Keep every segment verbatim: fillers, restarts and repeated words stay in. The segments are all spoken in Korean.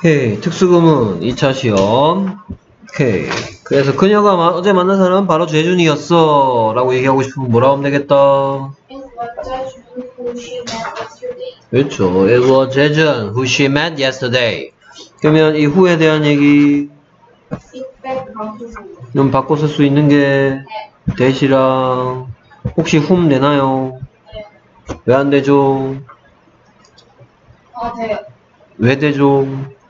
오케이. 특수구문 이 차 시험. 오케이. 그래서 그녀가 마, 어제 만난 사람은 바로 재준이었어 라고 얘기하고 싶으면 뭐라 하면 되겠다. 그렇죠. It was 재준 who she met yesterday. 그러면 이 who에 대한 얘기 좀 바꿔 쓸 수 있는 게 that이랑 혹시 whom 되나요? 왜 안 되죠? 아, 돼요. 왜 되죠?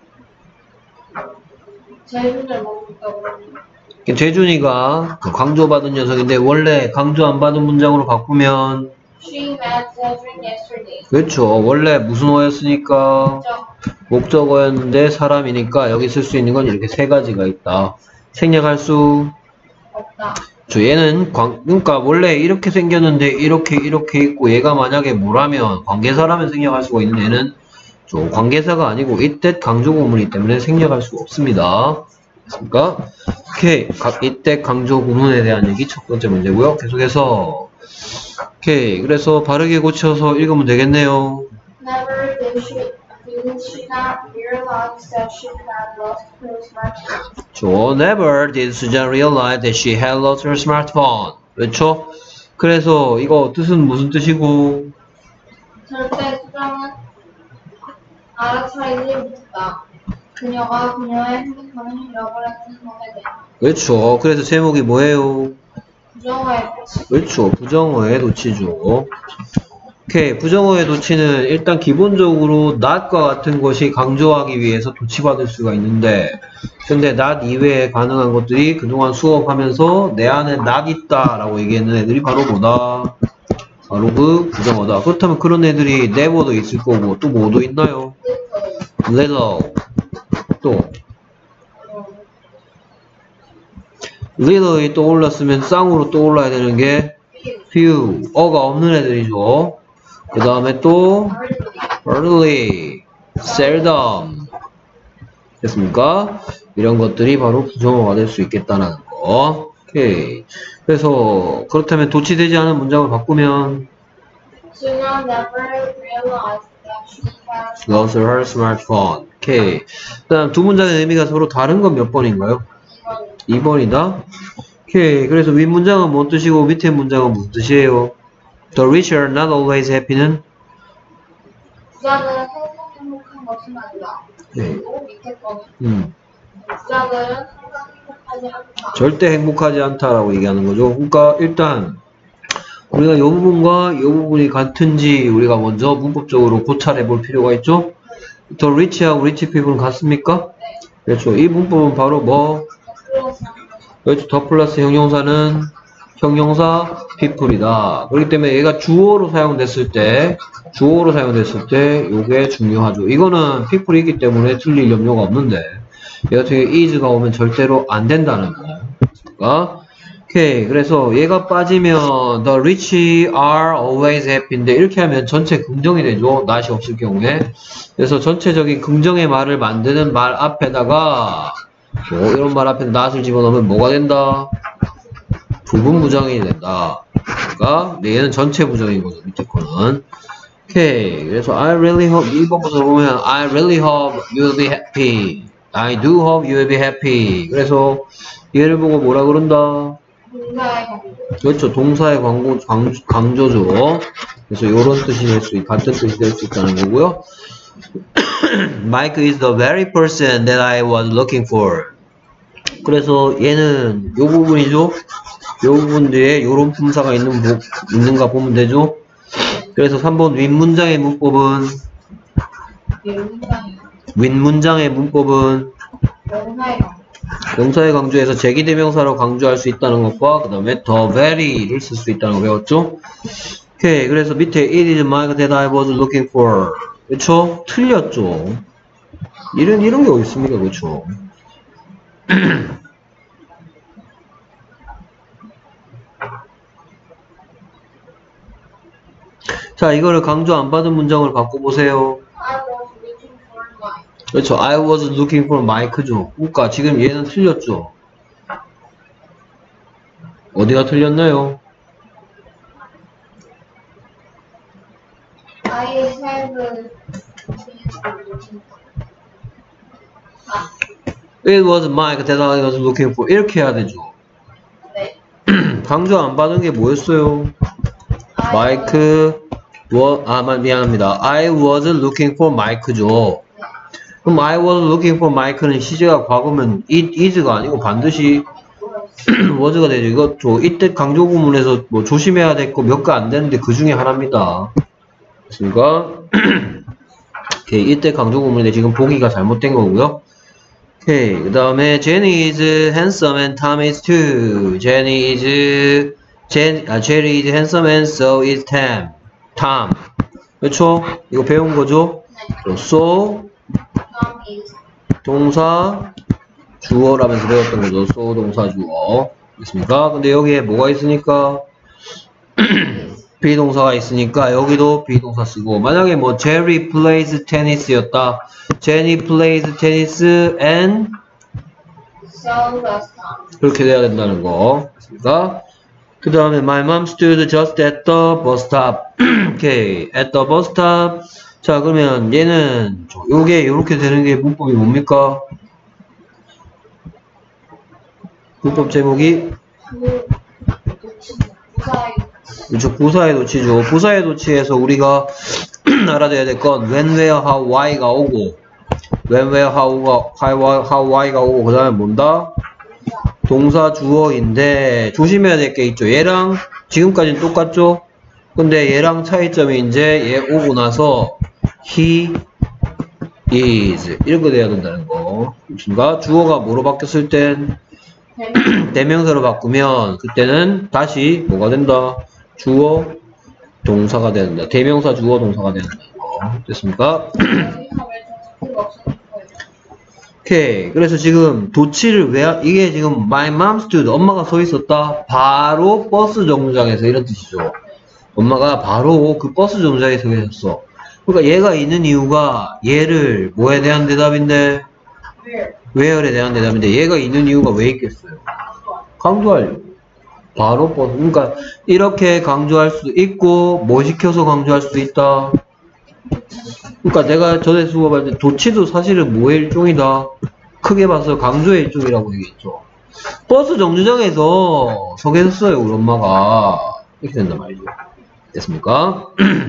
재준을 먹고 있다고. 재준이가 강조받은 녀석인데 원래 강조 안 받은 문장으로 바꾸면 She met Jejun yesterday. 그렇죠. 원래 무슨 어였으니까 목적어였는데 사람이니까 여기 쓸 수 있는 건 이렇게 세 가지가 있다. 생략할 수 없다. 저 얘는 광, 그러니까 원래 이렇게 생겼는데 이렇게 이렇게 있고 얘가 만약에 뭐라면 관계사라면 생략할 수가 있는 얘는 저 관계사가 아니고 이때 강조구문이기 때문에 생략할 수가 없습니다. 됐습니까? 오케이. 각 이때 강조구문에 대한 얘기 첫 번째 문제고요. 계속해서 오케이. 그래서 바르게 고쳐서 읽으면 되겠네요. Never did she, did she not realize that she had lost her smartphone. 저 Never did Susan realize that she had lost her smartphone. 그렇죠? 그래서 이거 뜻은 무슨 뜻이고? 절대 수정은 알아차리지 못했다. 그녀가 그녀의 핸드폰을 잃어버렸던 것에 대해. 그렇죠. 그래서 제목이 뭐예요? 부정어의 도치. 그렇죠. 부정어의 도치죠. 오케이. 부정어의 도치는 일단 기본적으로 not과 같은 것이 강조하기 위해서 도치받을 수가 있는데 근데 not 이외에 가능한 것들이 그동안 수업하면서 내 안에 not 있다 라고 얘기했는 애들이 바로 뭐다? 바로 그 부정어다. 그렇다면 그런 애들이 never도 있을 거고 또 뭐도 있나요? little 또 little이 떠올랐으면 쌍으로 떠올라야 되는 게 few 어가 없는 애들이죠. 그 다음에 또 hardly, seldom 됐습니까? 이런 것들이 바로 부정어가 될 수 있겠다는 거. 오케이. 그래서 그렇다면 도치되지 않은 문장을 바꾸면 Suna never realized that she had lost her smartphone. 오케이. 그 다음 두 문장의 의미가 서로 다른 건 몇 번인가요? 이 번이다. 오케이. 그래서 윗 문장은 뭔 뜻이고 밑에 문장은 무슨 뜻이에요? The rich are not always happy는 부자들은 항상 행복한 것은 아니다. 그리고 밑에 거는 음, 부자들은 항상 행복하지 않다. 절대 행복하지 않다라고 얘기하는 거죠. 그러니까 일단 우리가 이 부분과 이 부분이 같은지 우리가 먼저 문법적으로 고찰해 볼 필요가 있죠. The rich하고 rich people은 같습니까? 그렇죠. 이 문법은 바로 뭐? 그렇죠. 더 플러스 형용사는 형용사 people이다. 그렇기 때문에 얘가 주어로 사용됐을 때 주어로 사용됐을 때 요게 중요하죠. 이거는 people이기 때문에 틀릴 염려가 없는데 얘가 뒤에 is가 오면 절대로 안 된다는 거. 그러니까 오케이. 그래서 얘가 빠지면 the rich are always happy인데 이렇게 하면 전체 긍정이 되죠. not이 없을 경우에. 그래서 전체적인 긍정의 말을 만드는 말 앞에다가 뭐 이런 말 앞에 not을 집어넣으면 뭐가 된다? 부분 부정이 된다. 그러니까 얘는 전체 부정인 거죠. 밑에 거는. 오케이. 그래서 I really hope 이 번부터 보면 I really hope you'll be happy. I do hope you'll be happy. 그래서 얘를 보고 뭐라 그런다? 동사의 광고. 그렇죠. 동사의 광고, 광, 강조죠. 그래서 이런 뜻이 될 수, 같은 뜻이 될 수 있다는 거고요. Mike is the very person that I was looking for. 그래서 얘는 요 부분이죠. 요 부분 뒤에 요런 품사가 있는, 있는가 보면 되죠. 그래서 삼 번 윗문장의 문법은 문장이요. 윗문장의 문법은 명사의 광고. 명사의 강조에서 제기대명사로 강조할 수 있다는 것과 그 다음에 the very를 쓸 수 있다는 거 배웠죠? 오케이. 그래서 밑에 it is Mike that I was looking for. 그쵸? 틀렸죠? 이런, 이런 게 어디 있습니까? 그쵸? 자, 이거를 강조 안 받은 문장을 바꿔보세요. I was looking for Mike. 그렇죠. I was looking for Mike죠. 그러니까 지금 얘는 틀렸죠. 어디가 틀렸나요? I have been looking for. It was Mike that I was looking for. 이렇게 해야 되죠. 네. 강조 안 받은 게 뭐였어요? 마이크, 워, 아, 미안합니다. I was looking for Mike죠. 그럼 I was looking for Mike는 시제가 과거면 it is가 아니고 반드시 was가 되죠. 이것도 이때 강조 구문에서 뭐 조심해야 될 거 몇 개 안 되는데 그 중에 하나입니다. 그러니까 오케이, 이때 강조 구문인데 지금 보기가 잘못된 거고요. 오케이, 그 다음에 Jenny is handsome and Tom is too. Jenny is Jen, 아, Jerry is handsome and so is Tom. Tom. 그렇죠? 이거 배운 거죠? so 동사 주어라면서 배웠던 거죠. so 동사 주어. 됐습니까? 근데 여기에 뭐가 있으니까 비동사가 있으니까 여기도 비동사 쓰고, 만약에 뭐 Jerry plays tennis였다. Jenny plays tennis and So does Tom. 그렇게 돼야 된다는 거. 됐습니까? 그 다음에 my mom stood just at the bus stop. 오케이, at the bus stop. 자, 그러면 얘는 요게 이렇게 되는 게 문법이 뭡니까? 문법 제목이 그렇죠, 부사의 도치죠. 부사의 도치에서 우리가 알아둬야 될 건 when, where, how, why가 오고, when, where, how가, how, how, why가 오고, 그 다음에 뭔다? 동사 주어인데 조심해야 될 게 있죠. 얘랑 지금까지는 똑같죠? 근데 얘랑 차이점이 이제 얘 오고 나서 he is 이렇게 돼야 된다는 거. 그러니까 주어가 뭐로 바뀌었을 땐 대명사로 바꾸면 그때는 다시 뭐가 된다? 주어 동사가 된다. 대명사 주어 동사가 된다. 됐습니까? 오케이. 그래서 지금 도치를 왜, 이게 지금 my mom stood, 엄마가 서 있었다. 바로 버스 정류장에서 이런 뜻이죠. 엄마가 바로 그 버스 정류장에 서 계셨어. 그러니까 얘가 있는 이유가 얘를 뭐에 대한 대답인데? where에 대한 대답인데 얘가 있는 이유가 왜 있겠어요? 강조하려고. 바로 버스. 그러니까 이렇게 강조할 수도 있고 뭐 시켜서 강조할 수도 있다. 그러니까 내가 전에 수업할 때 도치도 사실은 뭐의 일종이다. 크게 봐서 강조의 일종이라고 얘기했죠. 버스 정류장에서 서 계셨어요, 우리 엄마가. 이렇게 된단 말이죠. 됐습니까?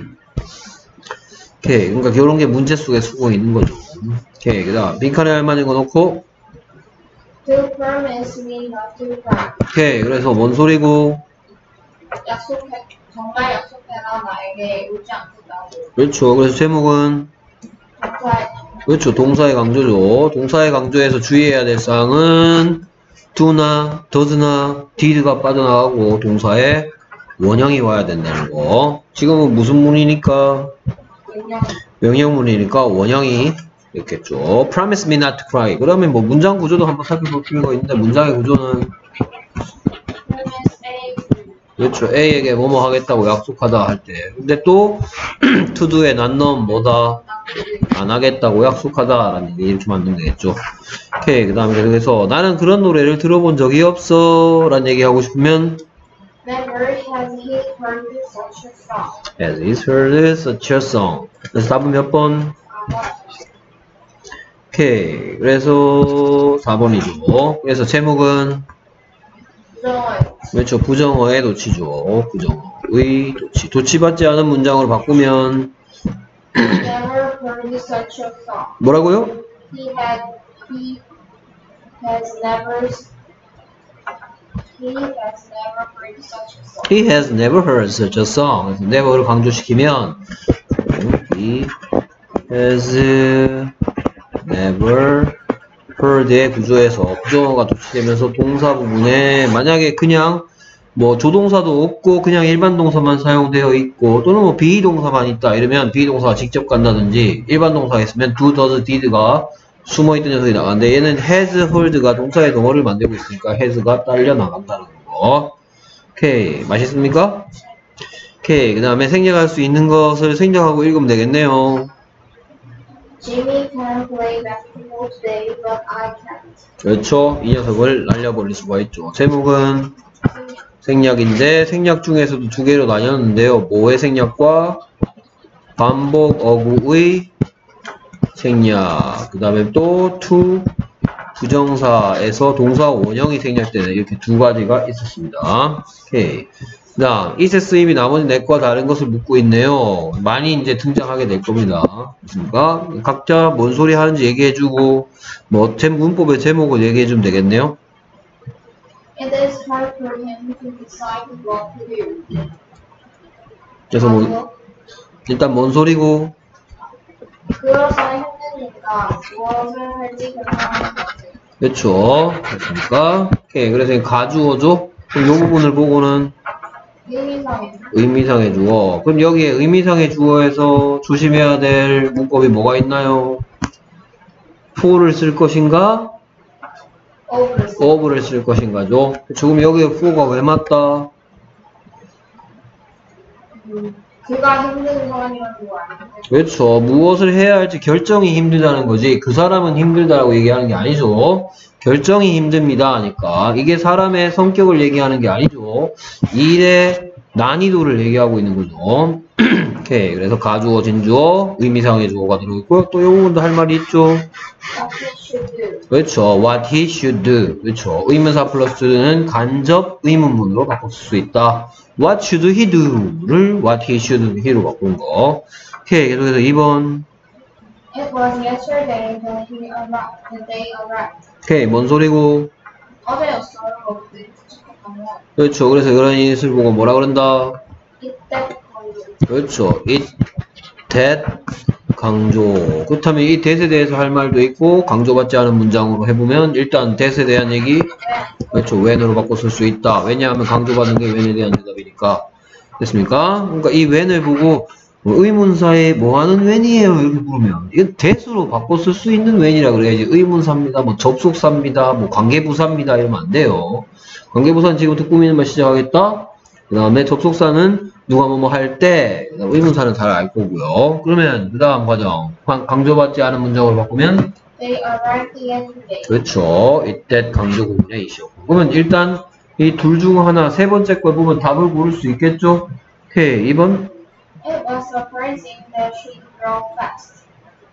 오케이. 그러니까 이런 게 문제 속에 숨어 있는 거죠. 오케이. 그 다음 빈칸에 할만한 거 넣고. To promise me not to cry. 오케이. 그래서 뭔 소리고? 약속해, 정말 약속해라 나에게 울지 않겠다고. 그렇죠. 그래서 제목은 동사의 그렇죠. 동사의 강조죠. 동사의 강조에서 주의해야 될 사항은 do나 does나 did가 빠져나가고 동사의 원형이 와야 된다는 거. 지금은 무슨 문이니까? 명령. 명령문이니까 원형이 있겠죠. Promise me not to cry. 그러면 뭐 문장 구조도 한번 살펴볼 필요가 있는데 문장의 구조는 Promise A. 그렇죠. A에게 뭐뭐 하겠다고 약속하다 할 때. 근데 또 to do에 난 넌 뭐다? 안 하겠다고 약속하다라는 얘기 이렇게 만들면 되겠죠. 오케이. 그 다음에 그래서 나는 그런 노래를 들어본 적이 없어 라는 얘기 하고 싶으면 Never has he heard such a song. Has he heard such a song. 그래서 답은 몇 번? 오케이. 그래서 사 번이죠. 그래서 제목은 부정어의 그렇죠. 부정어의 도치죠. 부정어의 도치. 도치받지 않은 문장으로 바꾸면 Never heard such a song. 뭐라고요? He had he has never he has never heard such a song. He has never heard such a song. 그래서 never를 강조시키면 He has never heard의 구조에서 부정어가 도치되면서 동사 부분에 만약에 그냥 뭐 조동사도 없고 그냥 일반 동사만 사용되어 있고 또는 뭐 비동사만 있다 이러면 비동사가 직접 간다든지 일반 동사가 있으면 do, does, did가 숨어있던 녀석이 나가는데 얘는 has, heard가 동사의 덩어리를 만들고 있으니까 has가 딸려 나간다는 거. 오케이. 맛있습니까? 오케이. 그 다음에 생략할 수 있는 것을 생략하고 읽으면 되겠네요. Jimmy can play basketball today, but I can't. 그렇죠. 이 녀석을 날려버릴 수가 있죠. 제목은 생략인데 생략 중에서도 두 개로 나뉘었는데요. 뭐의 생략과 반복 어구의 생략. 그 다음에 또 to 부정사에서 동사 원형이 생략되는 이렇게 두 가지가 있었습니다. 오케이. 그 다음, 이세 쓰임이 나머지 내과 다른 것을 묻고 있네요. 많이 이제 등장하게 될 겁니다. 그렇습니까? 각자 뭔 소리 하는지 얘기해주고, 뭐, 제 문법의 제목을 얘기해주면 되겠네요. It is hard for him to decide what to do. 그래서 뭐, 일단 뭔 소리고, 그래서 힘드니까 무엇을 할지 결정하는 거지. 그렇죠. 그렇습니까? 오케이. 그래서 가주어죠? 그럼 이 부분을 보고는 의미상의 의미상의 주어. 그럼 여기에 의미상의 주어에서 조심해야 될 문법이 뭐가 있나요? for를 쓸 것인가? of를 of를 쓸 것인가죠? 지금 여기에 for가 왜 맞다? 그가 힘든 사람이라는 거 아니에요? 그렇죠. 무엇을 해야 할지 결정이 힘들다는 거지. 그 사람은 힘들다라고 얘기하는 게 아니죠. 결정이 힘듭니다 하니까 이게 사람의 성격을 얘기하는 게 아니죠. 일의 난이도를 얘기하고 있는 거죠. 오케이. 그래서 가주어, 진주어, 의미상의 주어가 들어있고요. 또 이 부분도 할 말이 있죠. What he should do. 그렇죠. What he should do. 그렇죠. 의문사 플러스는 간접 의문문으로 바꿀 수 있다. What should he do를 What he should he로 바꾼 거. 오케이. 계속해서 이 번. It was yesterday that he arrived. The day arrived. 오케이. 뭔 소리고? 어제였어요. 그때 도착했다면. 그렇죠. 그래서 이런 인을 보고 뭐라 그런다? 이때 강조. 그렇죠. it, that, 강조. 그렇다면 이 that에 대해서 할 말도 있고 강조받지 않은 문장으로 해보면 일단 that에 대한 얘기 그렇죠. when으로 바꿔 쓸 수 있다. 왜냐하면 강조받는 게 when에 대한 대답이니까. 됐습니까? 그러니까 이 when을 보고 뭐 의문사에 뭐하는 when이에요 이렇게 물으면 이건 that으로 바꿔 쓸 수 있는 when이라 그래야지. 의문사입니다. 뭐 접속사입니다. 뭐 관계부사입니다. 이러면 안 돼요. 관계부사는 지금부터 꾸미는 말 시작하겠다. 그 다음에 접속사는 누가 뭐뭐 할 때, 의문사는 잘 알 거고요. 그러면 그 다음 과정 강조받지 않은 문장으로 바꾸면 They arrived yesterday. 그렇죠. 이때 강조 구문의 이시였고. 그러면 일단 이 둘 중 하나 세 번째 걸 보면 답을 고를 수 있겠죠? 오케이. 이 번 It was surprising that she drove fast.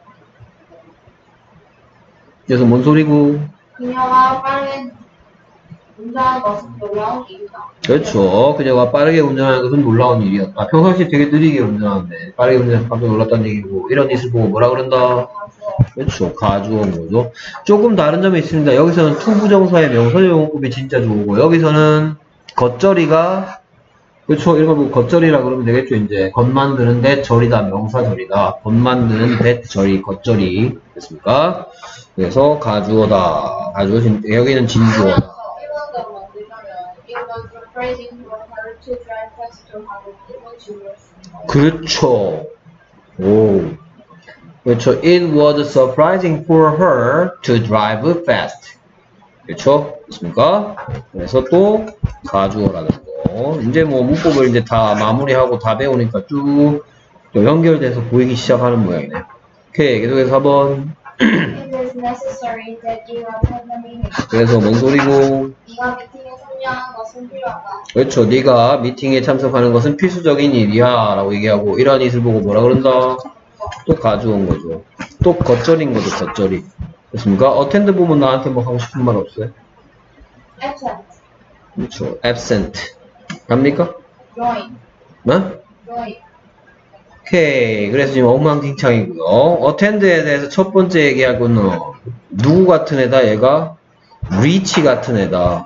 그래서 뭔 소리고? 그녀가 빠르게 운전하는 것은 놀라운 일이다. 그렇죠. 그녀가 빠르게 운전하는 것은 놀라운 일이었다. 평상시에 되게 느리게 운전하는데 빠르게 운전해서 깜짝 놀랐다는 얘기고 이런 일을 보고 뭐라 그런다? 그렇죠. 가주어인 거죠. 조금 다른 점이 있습니다. 여기서는 투부정사의 명사용법이 진짜 좋고 여기서는 겉절이가 그렇죠. 이런 거 보고 겉절이라 그러면 되겠죠. 이제 겉 만드는 데 절이다. 명사절이다. 겉 만드는 데 절이 겉절이 됐습니까? 그래서 가주어다. 가주어 진, 여기는 진주어다. 일본어로 만들자면 It was surprising for her to drive faster 하고 일본 지우를 쓰는 거예요. 그렇죠. 오. 그렇죠. It was surprising for her to drive fast. 그렇죠? 됐습니까? 그래서 또 가주어라는 거. 이제 뭐 문법을 이제 다 마무리하고 다 배우니까 쭉 연결돼서 보이기 시작하는 모양이네. 오케이. 계속해서 사 번. It is necessary that you attend the meeting. 그래서 뭔 소리고? 네가 미팅에 참여하는 것은 필요하다. 그렇죠. 네가 미팅에 참석하는 것은 필수적인 일이야 라고 얘기하고 이러한 것을 보고 뭐라 그런다? 또 가져온 거죠. 또 겉절인 거죠. 겉절이. 됐습니까? 어텐드 보면 나한테 뭐 하고 싶은 말 없어요? Absent. 그렇죠. absent. 갑니까? Join. 뭐? Join. 오케이. 그래서 지금 엉망진창이고요. 어텐드에 대해서 첫 번째 얘기하고는 누구 같은 애다? 얘가 reach 같은 애다.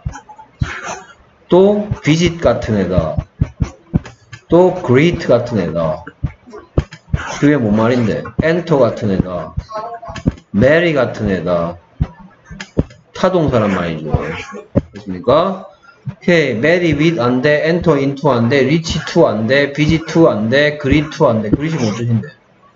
또 visit 같은 애다. 또 greet 같은 애다. 그게 뭔 말인데? enter 같은 애다. marry 같은 애다. 타동사란 말이죠. 됐습니까? 오케이. marry with 안 돼, enter into 안 돼, reach to 안 돼, visit to 안 돼, greet to 안 돼. greet이 뭔 뜻인데?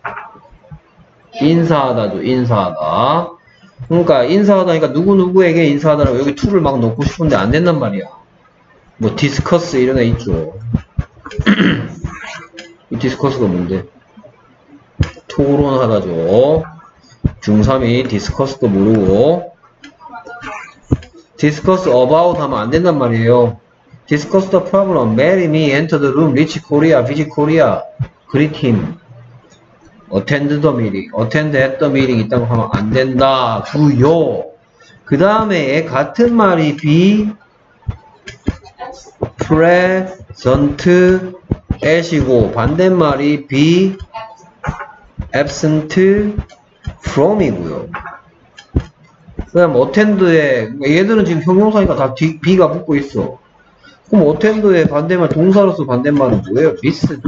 인사하다죠. 인사하다. 그러니까 인사하다니까 누구누구에게 인사하다라고 여기 to를 막 넣고 싶은데 안 된단 말이야. 뭐 discuss 이런 애 있죠. 이 discuss가 뭔데? 토론하다죠. 중삼이 discuss도 모르고 discuss about 하면 안 된단 말이에요. discuss the problem, marry me, enter the room, reach Korea, visit Korea, greet him. attend the meeting, attend at the meeting 있다고 하면 안 된다고요. 그 다음에 같은 말이 be present at이고 반대말이 be absent from이고요. 그 다음 attend에 얘들은 지금 형용사니까 다 뒤, be가 붙고 있어. 그럼 attend의 반대말 동사로서 반대말은 뭐예요? miss.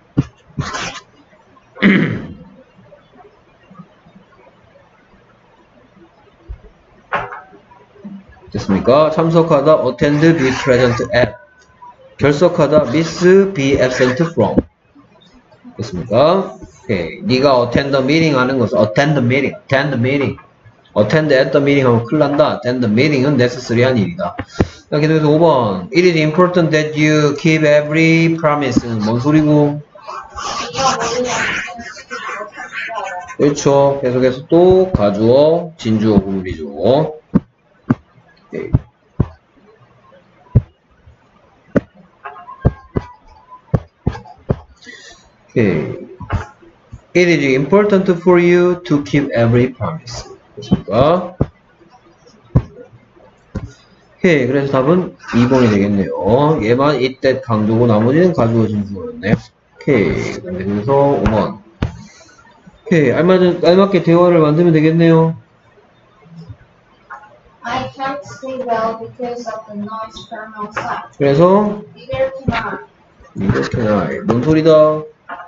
됐습니까? 참석하다 attend be present at 결석하다 miss be absent from 됐습니까? 오케이. 네가 attend the meeting 하는 것은 attend the meeting, attend the meeting attend at the meeting 하면 큰일 난다. attend the meeting은 necessary한 일이다. 자, 계속해서 오 번 it is important that you keep every promise는 뭔 소리고? 그렇죠. 계속해서 또 가주어, 진주어, 구물이죠. 오케이. 오케이. It is important for you to keep every promise. 됐습니까? 오케이. 그래서 답은 이 번이 되겠네요. 얘만 이때 강조고 나머지는 가주어 진주어였네. 오케이. 그래서 오 번. 오케이. 알맞은, 알맞게 대화를 만들면 되겠네요. I can't sleep well because of the noise from outside. 그래서 Neither can I. Neither can I. 뭔 소리다?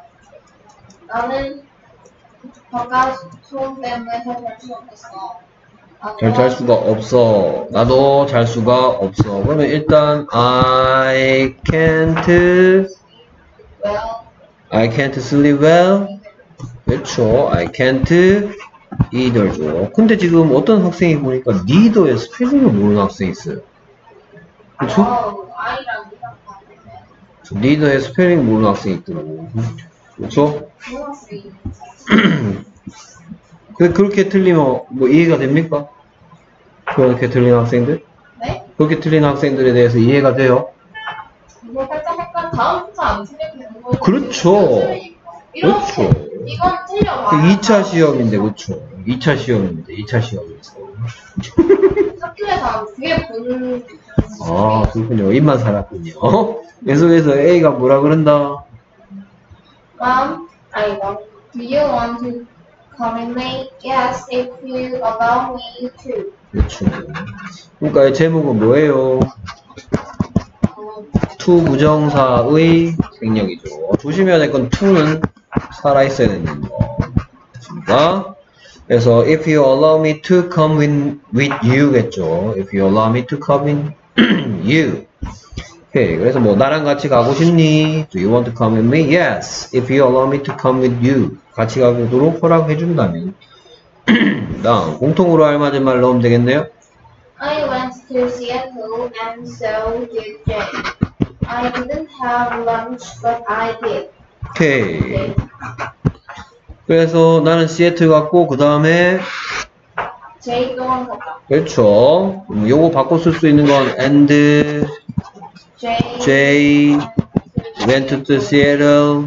나는 바깥 소음 때문에 잘 수 없겠어. 잘 잘 수가 없어. 나도 잘 수가 없어. 그러면 일단 I can't Well, I can't sleep well. 그렇죠. I can't either죠. 근데 지금 어떤 학생이 보니까 neither의 스펠링을 모르는 학생이 있어요. 그렇죠? 어, 아이랑 이랑 다르네. neither의 스펠링 모르는 학생이 있더라고. 그렇죠? 중학생이. 그 그렇게 틀리면 뭐 이해가 됩니까? 그렇게 틀린 학생들? 네? 그렇게 틀린 학생들에 대해서 이해가 돼요? 이거 살짝 약간 다음부터 안 틀리면 되는 거예요. 그렇죠. 그렇죠. 이건 틀려. 그 이 차 시험인데, 그쵸? 이 차 시험인데, 이 차 시험에서. 학교에서 그게 보는. 아, 그렇군요. 입만 살았군요. 계속해서 A가 뭐라 그런다? Mom, I want. Do you want to come in late? Yes, if you allow me to. 그렇죠. 그러니까 이 제목은 뭐예요? 어, to 부정사의 생략이죠. 조심해야 될 건 to는 살아있어야 되는 거. 됐습니까? 그래서 if you allow me to come in with you 겠죠. If you allow me to come in you. 오케이. 그래서 뭐 나랑 같이 가고 싶니? Do you want to come with me? Yes. If you allow me to come with you. 같이 가도록 허락해 준다면. 다음 공통으로 알맞은 말 넣으면 되겠네요. I went to Seattle and so did Jay. I didn't have lunch, but I did. 오케이. Okay. 그래서 나는 시애틀 갔고 그 다음에 Jay 동안 갔다. 그렇죠. 음, 요거 바꿔 쓸 수 있는 건 and Jay, Jay went to Seattle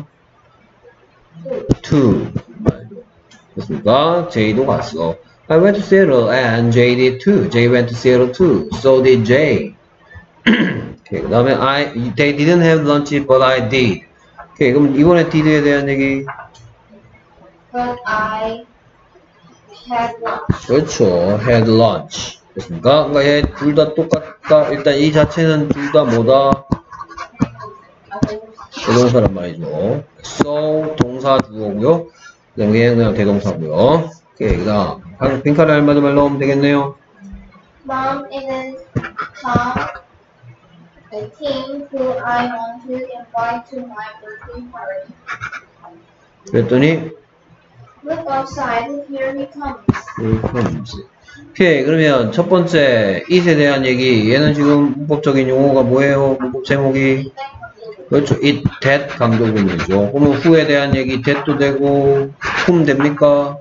to 됐습니까? Jay도 갔어. I went to Seattle and Jay did too. Jay went to Seattle too. So did Jay. 오케이. 그 다음에 I they didn't have lunch but I did. 오케이. 그럼 이번에 did에 대한 얘기. but I had lunch. 그렇죠. had lunch. 됐습니까? 그러니까 얘 둘 다 똑같다. 일단 이 자체는 둘 다 뭐다? 대동사란 말이죠. so 동사 주어고요. 그 다음에 얘는 그냥 대동사고요. 오케이. 그 다음 빈칸에 알맞은 말 넣으면 되겠네요. Mom isn't Tom, the team who I want to invite to my birthday party. 그랬더니 Look outside, here he comes. here comes. 오케이. 그러면 첫 번째 it에 대한 얘기. 얘는 지금 문법적인 용어가 뭐예요? 문법 제목이 그렇죠. it, that 강조문이죠. 그러면 who에 대한 얘기 that도 되고 whom 됩니까?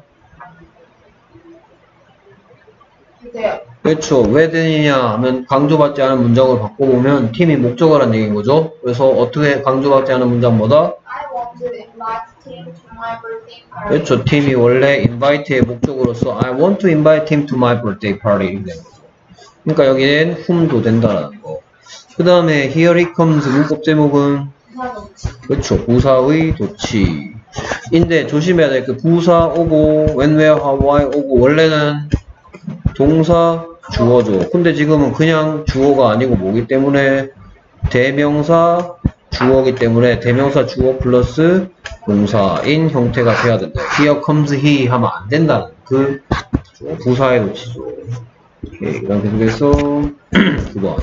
돼요. 그렇죠. 왜 되느냐 하면 강조받지 않은 문장을 바꿔보면 팀이 목적어란 얘기인 거죠. 그래서 어떻게 강조받지 않은 문장 뭐다? I want to invite Tim to my birthday party. 그렇죠. 팀이 원래 invite의 목적으로서 I want to invite him to my birthday party. 그러니까 여기는 whom도 된다라는 거. 그 다음에 here he comes 문법 제목은 그렇죠. 부사의 도치. 인데 조심해야 될 그 부사 오고 when, where, how, why 오고 원래는 동사 주어죠. 근데 지금은 그냥 주어가 아니고 뭐기 때문에 대명사 주어기 때문에 대명사 주어 플러스 동사인 형태가 돼야 된다. Here comes he 하면 안 된다는 그 부사의 도치죠. 오케이. 그 다음 계속해서 구 번.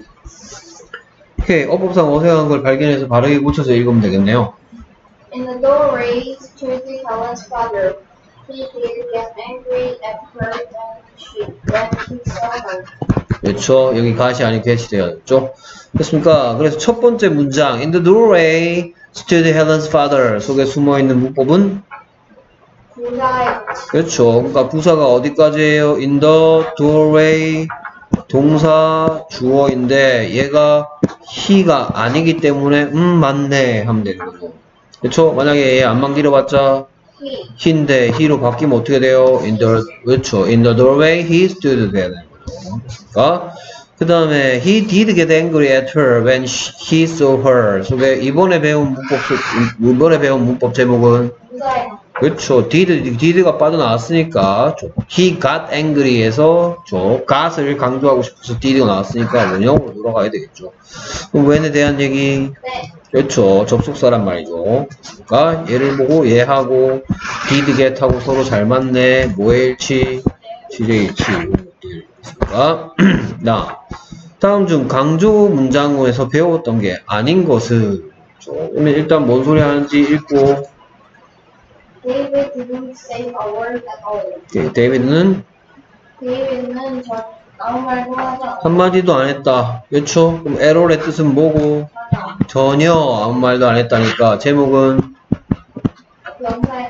오케이. 어법상 어색한 걸 발견해서 바르게 고쳐서 읽으면 되겠네요. In the doorway stood Helen's father. He did get angry at her when she when he saw her. 그렇죠. 여기 가시 아닌 개시 되었죠. 됐습니까? 그래서 첫 번째 문장 In the doorway stood Helen's father 속에 숨어있는 문법은 부사의 그렇죠. 그러니까 부사가 어디까지예요? In the doorway 동사 주어인데 얘가 he가 아니기 때문에 음 맞네 하면 되는 거죠. 그렇죠? 만약에 얘 안만 길어봤자 he. he인데 he로 바뀌면 어떻게 돼요? In the 그렇죠. In the doorway he stood 돼야 되는 거죠. 그러니까 그 다음에 he did get angry at her when he saw her 속에 이번에 배운 문법 이번에 배운 문법 제목은 부사의 그렇죠. did, did가 빠져나왔으니까 he got angry에서 저 got을 강조하고 싶어서 did가 나왔으니까 원형으로 돌아가야 되겠죠. 그럼 when에 대한 얘기 네. 그렇죠. 접속사란 말이죠. 그러니까 얘를 보고 얘하고 did get하고 서로 잘 맞네. 뭐의 일치? 시제의 일치. 이런 것들 있습니다. 나 다음 중 강조 문장에서 배웠던 게 아닌 것은 그러면 일단 뭔 소리 하는지 읽고 David didn't say a word at all. 오케이, 데이비드는 데이비드는 저 아무 말도 하지 않았다. 한마디도 안 했다. 그렇죠? 그럼 에롤의 뜻은 뭐고? 전혀 전혀 아무 말도 안 했다니까 제목은 명사의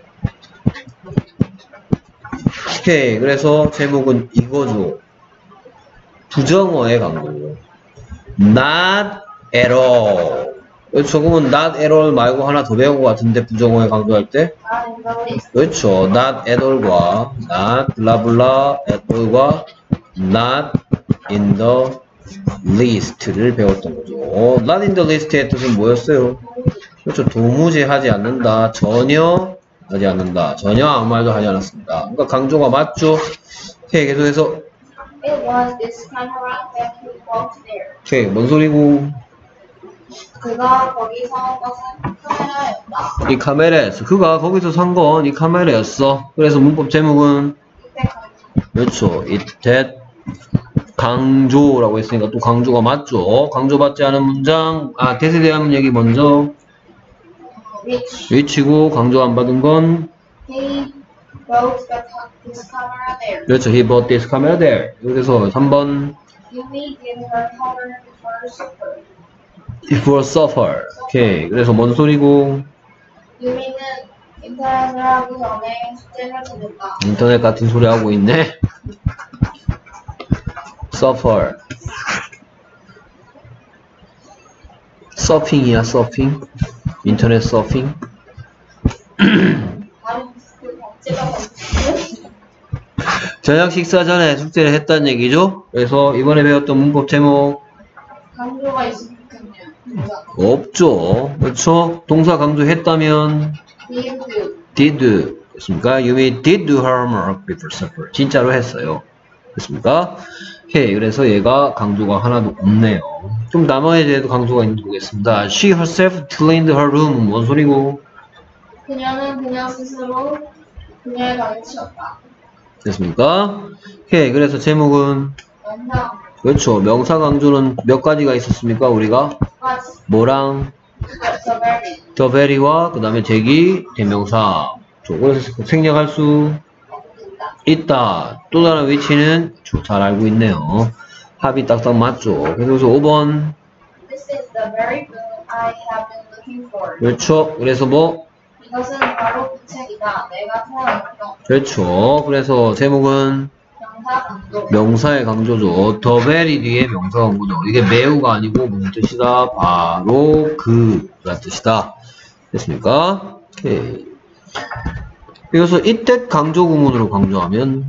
오케이. 그래서 제목은 이거죠. 부정어의 강조. Not at all. 조금은 not at all 말고 하나 더 배운 것 같은데 부정어에 강조할 때 나는 너의 그렇죠. not at all과 not blah blah at all과 not in the list를 배웠던 거죠. not in the list의 뜻은 뭐였어요? 그렇죠. 도무지 하지 않는다. 전혀 하지 않는다. 전혀 아무 말도 하지 않았습니다. 그러니까 강조가 맞죠? 오케이. 계속해서 It was this camera that he walked there. 오케이. 뭔 소리고? 그가 거기서 것은 카메라였다. 이 카메라였어. 그가 거기서 산 건 이 카메라였어. 그래서 문법 제목은 이때 강조. 그렇죠. it that 강조라고 했으니까 또 강조가 맞죠. 강조받지 않은 문장. 아, that에 대한 얘기 먼저. Which 위치고 강조 안 받은 건 he brought the, this camera there. 그렇죠. he bought this camera there. 그래서 삼 번 Yumi gave her cover before supper. before supper. 오케이. 그래서 뭔 소리고? 유미는 인터넷을 하기 전에 숙제를 보냈다. 인터넷 같은 소리 하고 있네. supper. 서핑이야, 서핑. 인터넷 서핑. 다른 그 박제가 없고 저녁 식사 전에 숙제를 했다는 얘기죠. 그래서 이번에 배웠던 문법 제목 강조가 있으면 좋겠네요. 없죠. 그렇죠? 동사 강조했다면 did did 됐습니까? 유미 did do her homework before supper. 진짜로 했어요. 됐습니까? 오케이. 그래서 얘가 강조가 하나도 없네요. 좀 남아에 대해도 강조가 있는지 보겠습니다. She herself cleaned her room. 뭔 소리고? 그녀는 그냥 스스로 그녀의 방을 치웠다. 됐습니까? 오케이. 그래서 제목은 명사 그렇죠. 명사 강조는 몇 가지가 있었습니까? 우리가 was 뭐랑 the very the very와 그 다음에 제기 대명사. 그래서 생략할 수 있다. 또 다른 위치는 잘 알고 있네요. 합이 딱딱 맞죠. 그래서 오 번 This is the very book I have been looking for. 그렇죠. 그래서 뭐 이것은 바로 그 책이다. 내가 찾아왔던 그렇죠. 그래서 제목은 명사 강조. 명사의 강조죠. the very 뒤에 명사 강조죠. 이게 매우가 아니고 무슨 뜻이다? 바로 그라는 뜻이다. 됐습니까? 오케이. 이것을 이때 강조 구문으로 강조하면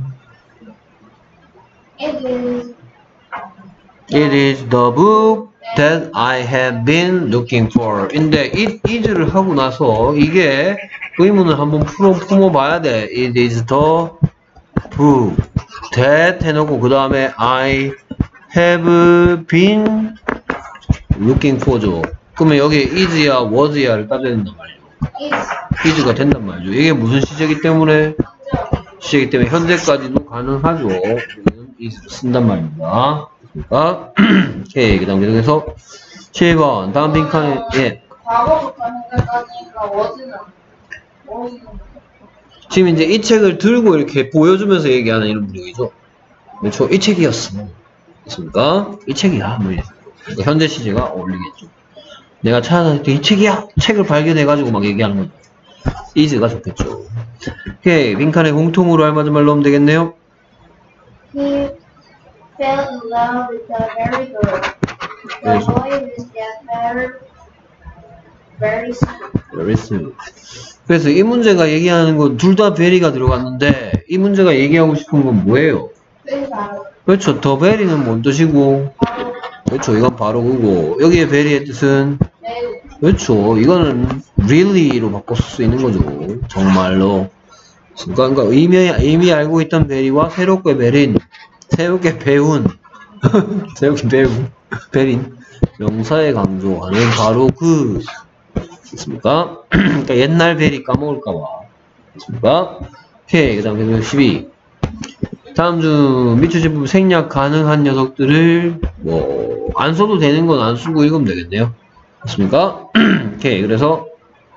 It is It is the book that I have been looking for. 인데 it is를 하고 나서 이게 의문을 한번 풀어 품어봐야 돼. It is the book that 해놓고 그 다음에 I have been looking for죠. 그러면 여기 is야 was야를 따져야 된단 말이죠. is is가 된단 말이죠. 이게 무슨 시제이기 때문에 시제이기 때문에 현재까지도 가능하죠. is 쓴단 말입니다. 아, 오케이. 그 다음 계속해서 칠 번 다음 빈칸에 예. 과거부터 현재까지니까 was는 was는 지금 이제 이 책을 들고 이렇게 보여주면서 얘기하는 이런 분위기죠. 그렇죠? 이 책이었어. 됐습니까? 이 책이야. 뭐 그러니까 현재 시제가 어울리겠죠. 내가 찾아다닐 때 이 책이야. 책을 발견해가지고 막 얘기하는 거죠. is가 좋겠죠. 오케이. 빈칸에 공통으로 알맞은 말로 하면 되겠네요. He fell in love with the very girl. The Yes. boy will get better very soon. Very soon. 그래서 이 문제가 얘기하는 건 둘 다 very가 들어갔는데 이 문제가 얘기하고 싶은 건 뭐예요? 그래서 바로 그렇죠. the very는 뭔 뜻이고 바로 그렇죠. 이건 바로 그거. 여기에 very의 뜻은 매우 그렇죠. 이거는 really로 바꿔 쓸 수 있는 거죠. 정말로. 그러니까 의미, 의미 알고 있던 very와 새롭게 배린, 새롭게 배운, 새롭게 배운, 배린 명사에 강조하는 바로 그 됐습니까? 그러니까 옛날 베리 까먹을까봐. 됐습니까? 오케이. 그 다음 계속 십이. 다음 중 미추진 부분 생략 가능한 녀석들을 뭐 안 써도 되는 건 안 쓰고 읽으면 되겠네요. 됐습니까? 오케이. 그래서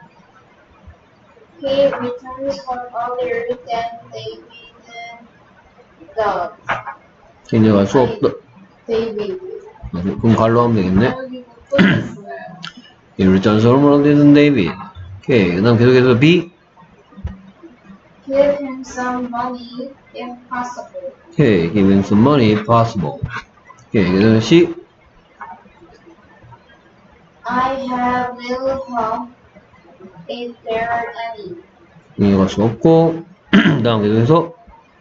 he returns home earlier than David does. 생략할 수 없다. David. 그럼 갈로 하면 되겠네. 여기 못 보셨어요. He returns home earlier than David. 오케이. 그 다음 계속해서 B. Give him some money if possible. 오케이. Give him some money if possible. 오케이. 그 다음 C. I have little hope if there are any. 생략할 수 없고 그 다음 계속해서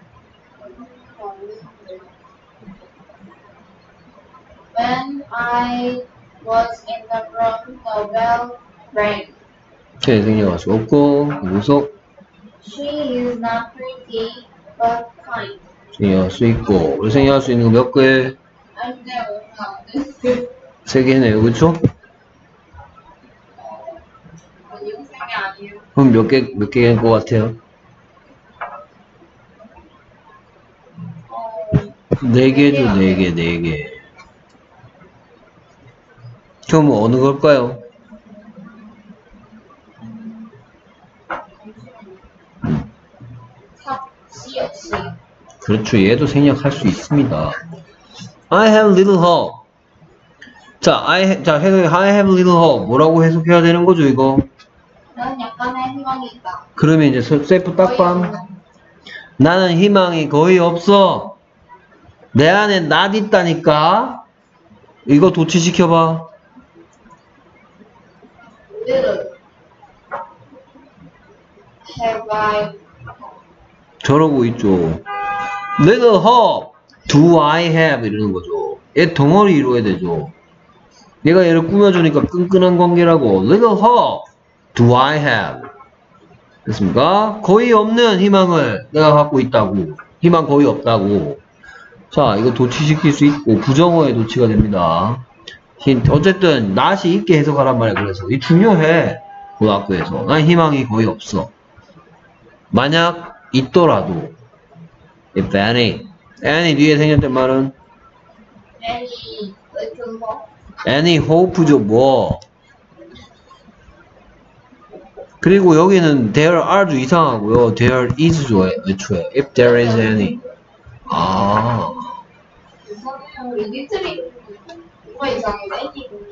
When I was in the room, the bell rang. 오케이. 생략할 수 없고 계속 She is not pretty, but kind. 생략할 수 있고 우리 생략할 수 있는 거 몇 개? 안돼 오면 세 개네요. 그쵸? 아니 영상이 아니에요. 그럼 몇 개, 몇 개인 것 같아요? 어, 네 개죠, 네 개, 네 개. 그럼 어느 걸까요? 탑 C 없이. 그렇죠. 얘도 생략할 수 있습니다. I have little hope. 자, I, ha- 자, 해석해. I have little hope. 뭐라고 해석해야 되는 거죠, 이거? 난 약간의 희망이 있다. 그러면 이제 셀- 셀프 딱밤. 나는 희망이 거의 없어. 내 안에 not 있다니까? 이거 도치시켜봐. Little have I 저러고 있죠. Little hope do I have 이러는 거죠. 얘 덩어리 이루어야 되죠. 얘가 얘를 꾸며주니까 끈끈한 관계라고. Little hope do I have. 됐습니까? 거의 없는 희망을 내가 갖고 있다고. 희망 거의 없다고. 자, 이거 도치시킬 수 있고 부정어에 도치가 됩니다. 어쨌든 not이 있게 해석하란 말이야. 그래서 이 중요해. 고등학교에서 난 희망이 거의 없어. 만약 있더라도 if any any 뒤에 생겼던 말은 any little hope. any hope죠. 뭐 그리고 여기는 there are도 이상하고요. there is죠. 애초에 if there is any. 아 이상해요. 리틀이 뭐가 이상해?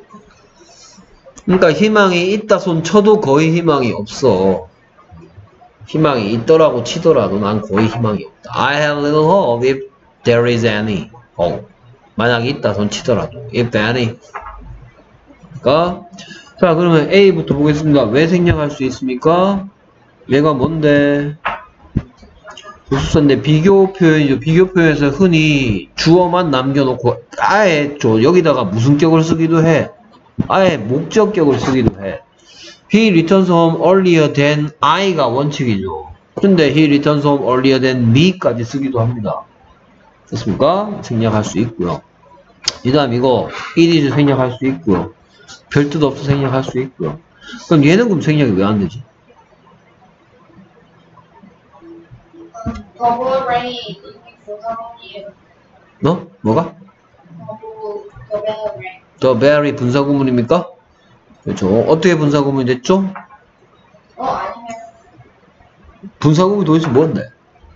그러니까 희망이 있다 손 쳐도 거의 희망이 없어. 희망이 있더라고 치더라도 난 거의 희망이 없다. I have little hope if there is any hope. 만약 있다 손 치더라도 if any. 그러니까 자, 그러면 A부터 보겠습니다. 왜 생략할 수 있습니까? 얘가 뭔데? 부수사인데 비교 표현이죠. 비교 표현에서 흔히 주어만 남겨놓고 아예 저 여기다가 무슨 격을 쓰기도 해. 아예 목적격을 쓰기도 해. He returns home earlier than I가 원칙이죠. 근데 he returns home earlier than me까지 쓰기도 합니다. 됐습니까? 생략할 수 있고요. 이 다음 이거 it is 생략할 수 있고요. 별 뜻 없어 생략할 수 있고요. 그럼 얘는 그럼 생략이 왜 안 되지? 더블 레이 분사구문이에요. 너? 뭐가? 더블 더블 레이. The very 분사구문입니까? 그렇죠. 어떻게 분사구문이 됐죠? 어 아니면 분사구문이 도대체 뭔데?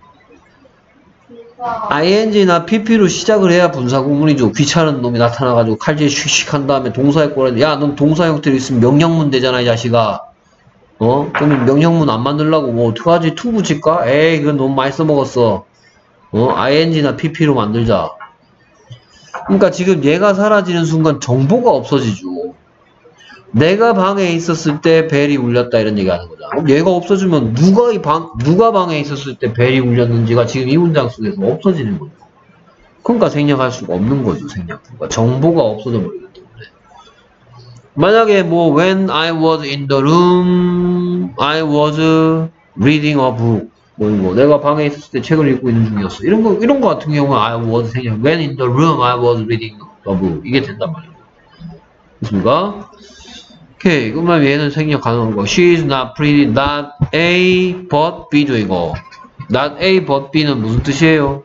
분사. 아이엔지나 피피로 시작을 해야 분사구문이죠. 귀찮은 놈이 나타나가지고 칼질 슉슉 한 다음에 동사에 꼬라는데 야, 넌 동사 형태로 있으면 명령문 되잖아, 이 자식아. 어? 그러면 명령문 안 만들려고 뭐 어떡하지? 투 붙일까? 에이, 이건 너무 많이 써먹었어. 어? 아이엔지나 피피로 만들자. 그러니까 지금 얘가 사라지는 순간 정보가 없어지죠. 내가 방에 있었을 때 벨이 울렸다 이런 얘기 하는 거잖아. 그럼 얘가 없어지면 누가 이 방, 누가 방에 있었을 때 벨이 울렸는지가 지금 이 문장 속에서 없어지는 거죠. 그러니까 생략할 수가 없는 거죠, 생략. 그러니까 정보가 없어져 버리기 때문에. 만약에 뭐 when I was in the room, I was reading a book. 뭐, 뭐 내가 방에 있었을 때 책을 읽고 있는 중이었어. 이런 거 이런 거 같은 경우는 I was 생략. When in the room, I was reading a book. 이게 된단 말이에요. 됐습니까? 오케이. 그러면 얘는 생략 가능한 거. She is not pretty. Not A but B죠 이거. Not A but B는 무슨 뜻이에요?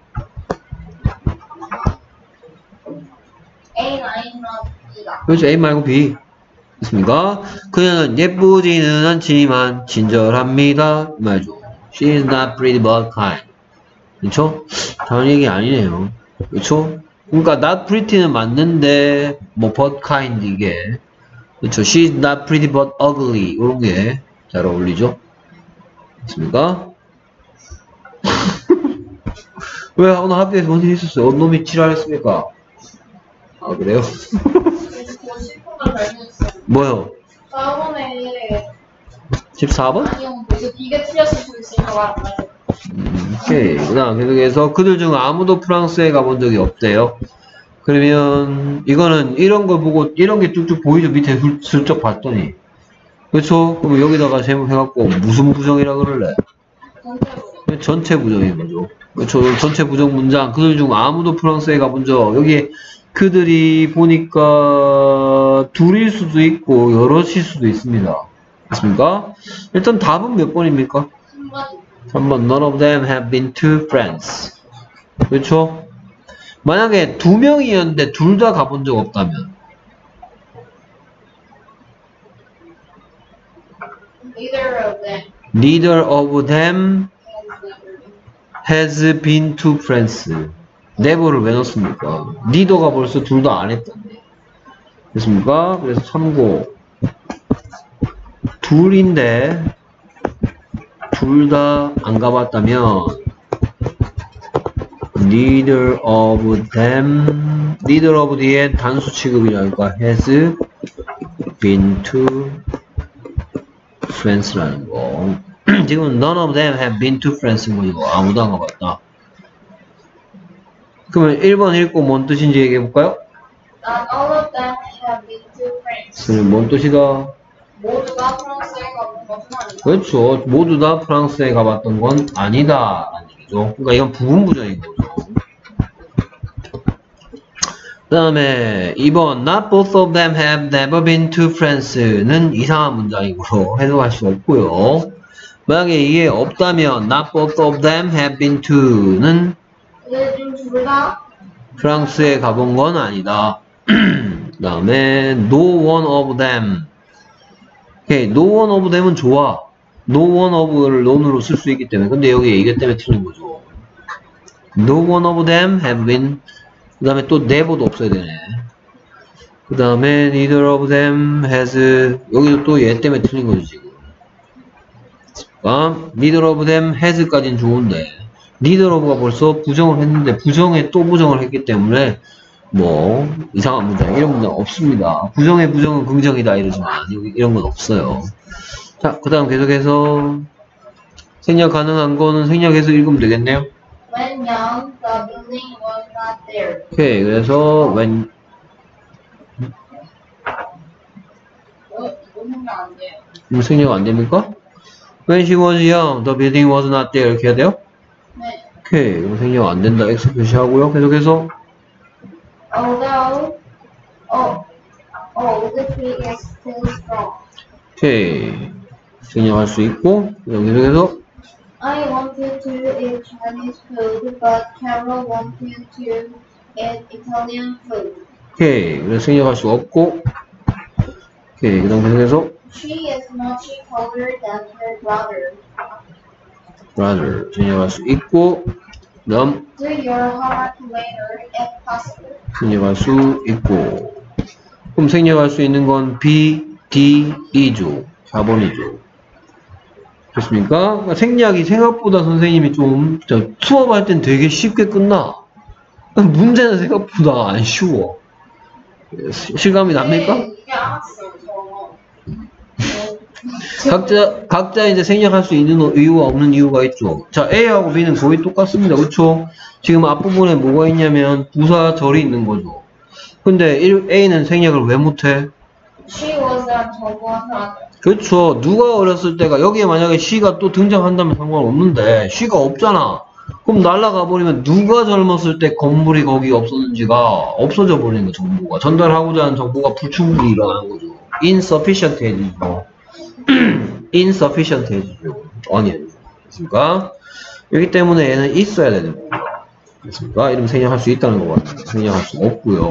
A는 아니지만 B가. 그렇죠. A 말고 B. 됐습니까? 그녀는 예쁘지는 않지만 친절합니다. 이 말이죠. She is not pretty but kind. 그렇죠? 다른 얘기 아니네요. 그렇죠? 그러니까 not pretty는 맞는데 뭐 but kind 이게 그렇죠. She is not pretty but ugly 이런 게 잘 어울리죠. 됐습니까? 왜 오늘 학교에서 뭔 일 있었어요? 어떤 놈이 지랄했습니까? 아 그래요? 뭐요? 사 번에 십사 번? 아니요, 그래서 비가 틀렸을 수도 있으니까 말 안 음, 오케이. 그 다음 계속해서 그들 중 아무도 프랑스에 가본 적이 없대요. 그러면 이거는 이런 걸 보고 이런 게 쭉쭉 보이죠. 밑에 슬쩍 봤더니 그렇죠? 그럼 여기다가 제목 해갖고 무슨 부정이라 그럴래? 전체 부정인 거죠. 그렇죠. 전체 부정 문장 그들 중 아무도 프랑스에 가본 적 여기 그들이 보니까 둘일 수도 있고 여럿일 수도 있습니다. 맞습니까? 일단 답은 몇 번입니까? 삼 번. None of them have been to France. 그렇죠? 만약에 두 명이었는데 둘 다 가본 적 없다면 Neither of them Neither of them has been to France. never를 왜 넣습니까? neither가 벌써 둘 다 안 했던데. 됐습니까? 그래서 참고 둘인데 둘 다 안 가봤다면 neither of them neither of them의 단수 취급이라니까 has been to France라는 거. 지금 none of them have been to France인 거 이거 아무도 안 가봤다. 그러면 일 번 읽고 뭔 뜻인지 얘기해볼까요? Not all of them have been to France. 그럼 뭔 뜻이다? 모두 다 프랑스에 가본 것은 아니다. 그렇죠. 모두 다 프랑스에 가봤던 건 아니다 라는 얘기죠. 그러니까 이건 부분부정인 거죠. 그 다음에 이 번 Not both of them have never been to France는 이상한 문장이고 해석할 수 없고요. 만약에 이게 없다면 Not both of them have been to는 그들 중 둘 다 프랑스에 가본 건 아니다. 그 다음에 No one of them. 오케이, No one of them은 좋아. No one of를 none으로 쓸 수 있기 때문에. 근데 여기 이게 때문에 틀린 거죠. No one of them have been. 그 다음에 또 never도 없어야 되네. 그 다음에 neither of them has. 여기도 또 얘 때문에 틀린 거죠, 지금. 그러니까 neither of them has까지는 좋은데 neither of가 벌써 부정을 했는데 부정에 또 부정을 했기 때문에 뭐 이상한 문장 이런 문장 없습니다. 부정의 부정은 긍정이다 이러지만 이런 건 없어요. 자, 그 다음 계속해서 생략 가능한 거는 생략해서 읽으면 되겠네요. When young, the building was not there. 오케이, 그래서 when 어, 이거 생각 안 돼요. 음, 생략 안 됩니까? When she was young, the building was not there 이렇게 해야 돼요? 네. 오케이, 이거 생략 안 된다. X 표시하고요. 계속해서 Although, oh, oh, the tree is still strong. 오케이, 생략할 수 있고 계속해서 I wanted to eat Chinese food, but Carol wanted to eat Italian food. 오케이, 그래서 생략할 수 없고 오케이, 그 다음 계속해서 She is much taller than her brother. brother 생략할 수 있고 그 다음 Do your homework later if possible. 생략할 수 있고 그럼 생략할 수 있는 건 B, D, E죠. 사 번이죠. 됐습니까? 그러니까 생략이 생각보다 선생님이 좀 수업할 땐 되게 쉽게 끝나. 문제는 생각보다 안 쉬워. 실감이 납니까? 네, 이게 알았어요, 저. 각자, 각자 이제 생략할 수 있는 이유와 없는 이유가 있죠. 자, A하고 B는 거의 똑같습니다. 그쵸? 지금 앞부분에 뭐가 있냐면 부사절이 있는 거죠. 근데 A는 생략을 왜 못해? She was a tomboy. 그쵸. 누가 어렸을 때가 여기에 만약에 she가 또 등장한다면 상관없는데 she가 없잖아. 그럼 날아가 버리면 누가 젊었을 때 건물이 거기 없었는지가 없어져 버리는 거 정보가. 전달하고자 하는 정보가 불충분히 일어나는 거죠. insufficient 해지죠. insufficient 해지죠. 아니에요. 됐습니까? 여기 때문에 얘는 있어야 되는 겁니다. 됐습니까? 이러면 생략할 수 있다는 거 같아요. 생략할 수 없고요.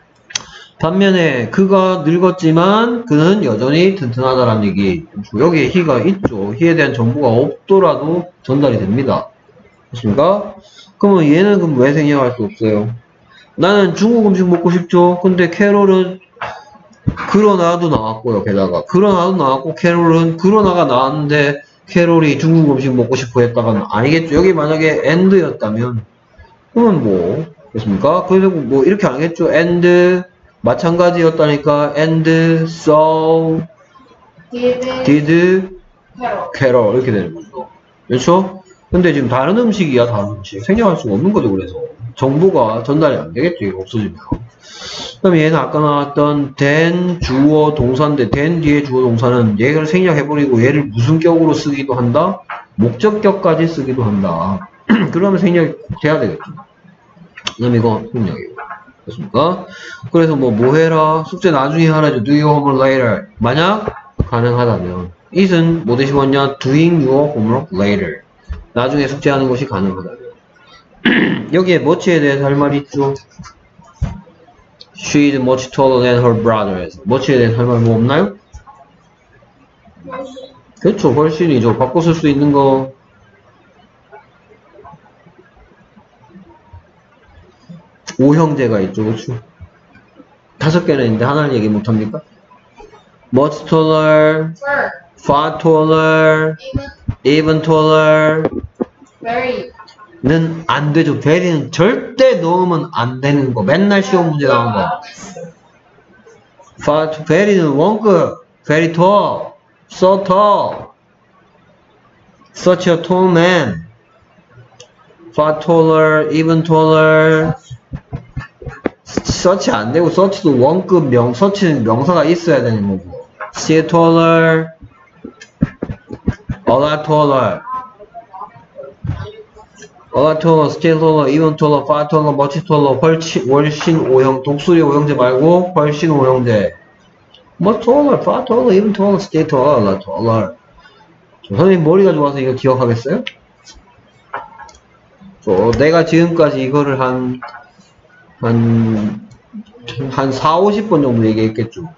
반면에 그가 늙었지만 그는 여전히 튼튼하다라는 얘기. 여기에 he가 있죠. he에 대한 정보가 없더라도 전달이 됩니다. 됐습니까? 그러면 얘는 그럼 왜 생략할 수 없어요? 나는 중국 음식 먹고 싶죠. 근데 캐롤은 그러나도 나왔고요. 게다가 그러나도 나왔고 캐롤은 그러나가 나왔는데 캐롤이 중국 음식 먹고 싶어 했다가는 아니겠죠. 여기 만약에 and였다면 그러면 뭐 됐습니까? 그래서 뭐 이렇게 안 하겠죠. and 마찬가지였다니까 and so Did, did Carol. 캐럴 이렇게 되는 거죠. 그렇죠? 근데 지금 다른 음식이야. 다른 음식 생략할 수가 없는 거죠. 그래서 정보가 전달이 안 되겠죠. 이거 없어지면. 그 다음에 얘는 아까 나왔던 then 주어 동사인데 then 뒤에 주어 동사는 얘를 생략해버리고 얘를 무슨 격으로 쓰기도 한다? 목적격까지 쓰기도 한다. 그러면 생략이 돼야 되겠죠. 그 다음에 이거 생략이고. 됐습니까? 그래서 뭐, 뭐 해라? 숙제 나중에 하라죠. Do your homework later. 만약 가능하다면. it은 뭐 대신 왔냐? Doing your homework later. 나중에 숙제하는 것이 가능하다면. 여기에 much에 대해서 할 말이 있죠. She is much taller than her brother. much에 대해서 할 말 뭐 없나요? 그렇죠. 훨씬이죠. 바꿔 쓸 수 있는 거. 오형제가 있죠. 그렇죠. 다섯 개나 있는데 하나를 얘기 못합니까? much taller, Sir. far taller, Even even taller very. 는 안 되죠. very는 절대 넣으면 안 되는 거. 맨날 시험 문제 나온 거. far to very는 원급. very tall, so tall, such a tall man. far taller, even taller. such 안 되고 such도 원급 명, such는 명사가 있어야 되는 거고. still taller, a lot taller. a lot taller, still taller, even taller, far taller, much taller, 훨씬, 훨씬 오형, 독수리 오형제 말고 훨씬 오형제. much taller, far taller, even taller, still taller, a lot taller. 선생님 머리가 좋아서 이거 기억하겠어요? 저, 내가 지금까지 이거를 한, 한, 한 사, 오십 번 정도 얘기했겠죠.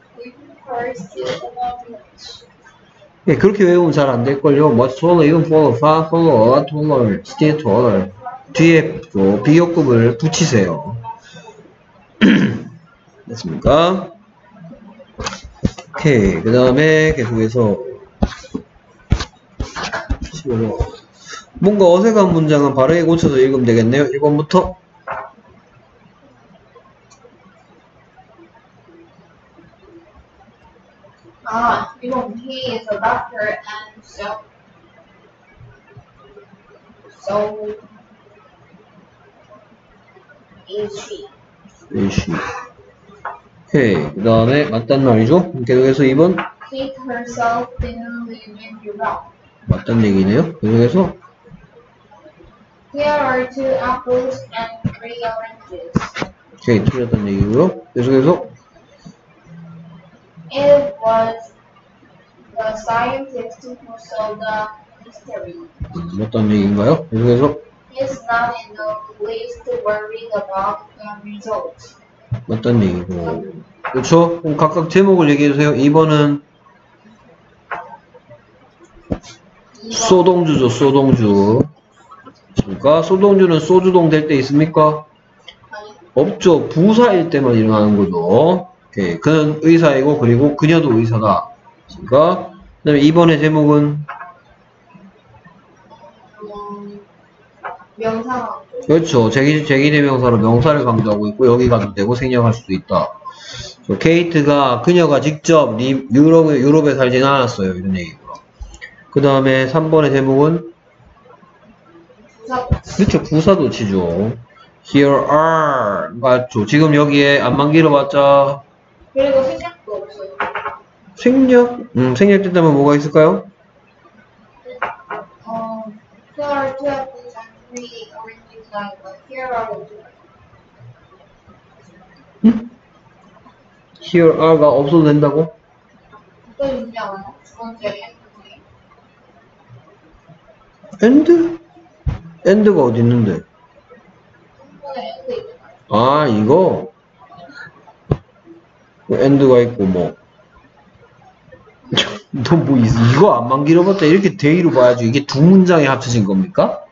예, 그렇게 외우면 잘 안 될걸요. much taller, even taller, far taller, a lot taller, still taller. 뒤에 또 비교급을 붙이세요. 됐습니까? 오케이. 그 다음에 계속해서 뭔가 어색한 문장은 바르게 고쳐서 읽으면 되겠네요. 일 번부터 아, 이건 he is a doctor and so so is she. is she. 오케이. 그 다음에 맞단 말이죠. 계속해서 이 번. Kate herself didn't live in Europe. 맞단 얘기네요. 계속해서 Here are two apples and three oranges. 오케이. 틀렸단 얘기고요. 계속해서 It was the scientist who solved the mystery. 맞단 얘기인가요? 계속해서 He's not in the least worried about the results. 맞단 얘기고. 그렇죠? 그럼 각각 제목을 얘기해주세요. 이 번은 소동주죠. 소동주. 그러니까 소동주는 소주동 될 때 있습니까? 없죠. 부사일 때만 일어나는 거죠. 오케이. 그는 의사이고 그리고 그녀도 의사다. 그러니까 그 다음에 이 번의 제목은 음, 명사. 그렇죠. 제기, 제기대명사로 명사를 강조하고 있고 여기 가도 되고 생략할 수도 있다. 저 케이트가 그녀가 직접 리, 유럽에, 유럽에 살진 않았어요. 이런 얘기고요. 그 다음에 삼 번의 제목은 부사. 그렇죠. 부사도치죠. Here are 맞죠. 지금 여기에 안만 길어봤자 그리고 생략도 없어요. 생략? 음, 생략됐다면 뭐가 있을까요? 어, here are two apples and three oranges. But here are the two. 음? Here are가 없어도 된다고? 또 있냐고요? 두 번째. and? and가 어디 있는데? 이번에 엔드 있잖아요. 아, 이거? and가 있고, 뭐. 너 뭐, 이거 안만 길어봤자 이렇게 대의로 봐야지. 이게 두 문장에 합쳐진 겁니까?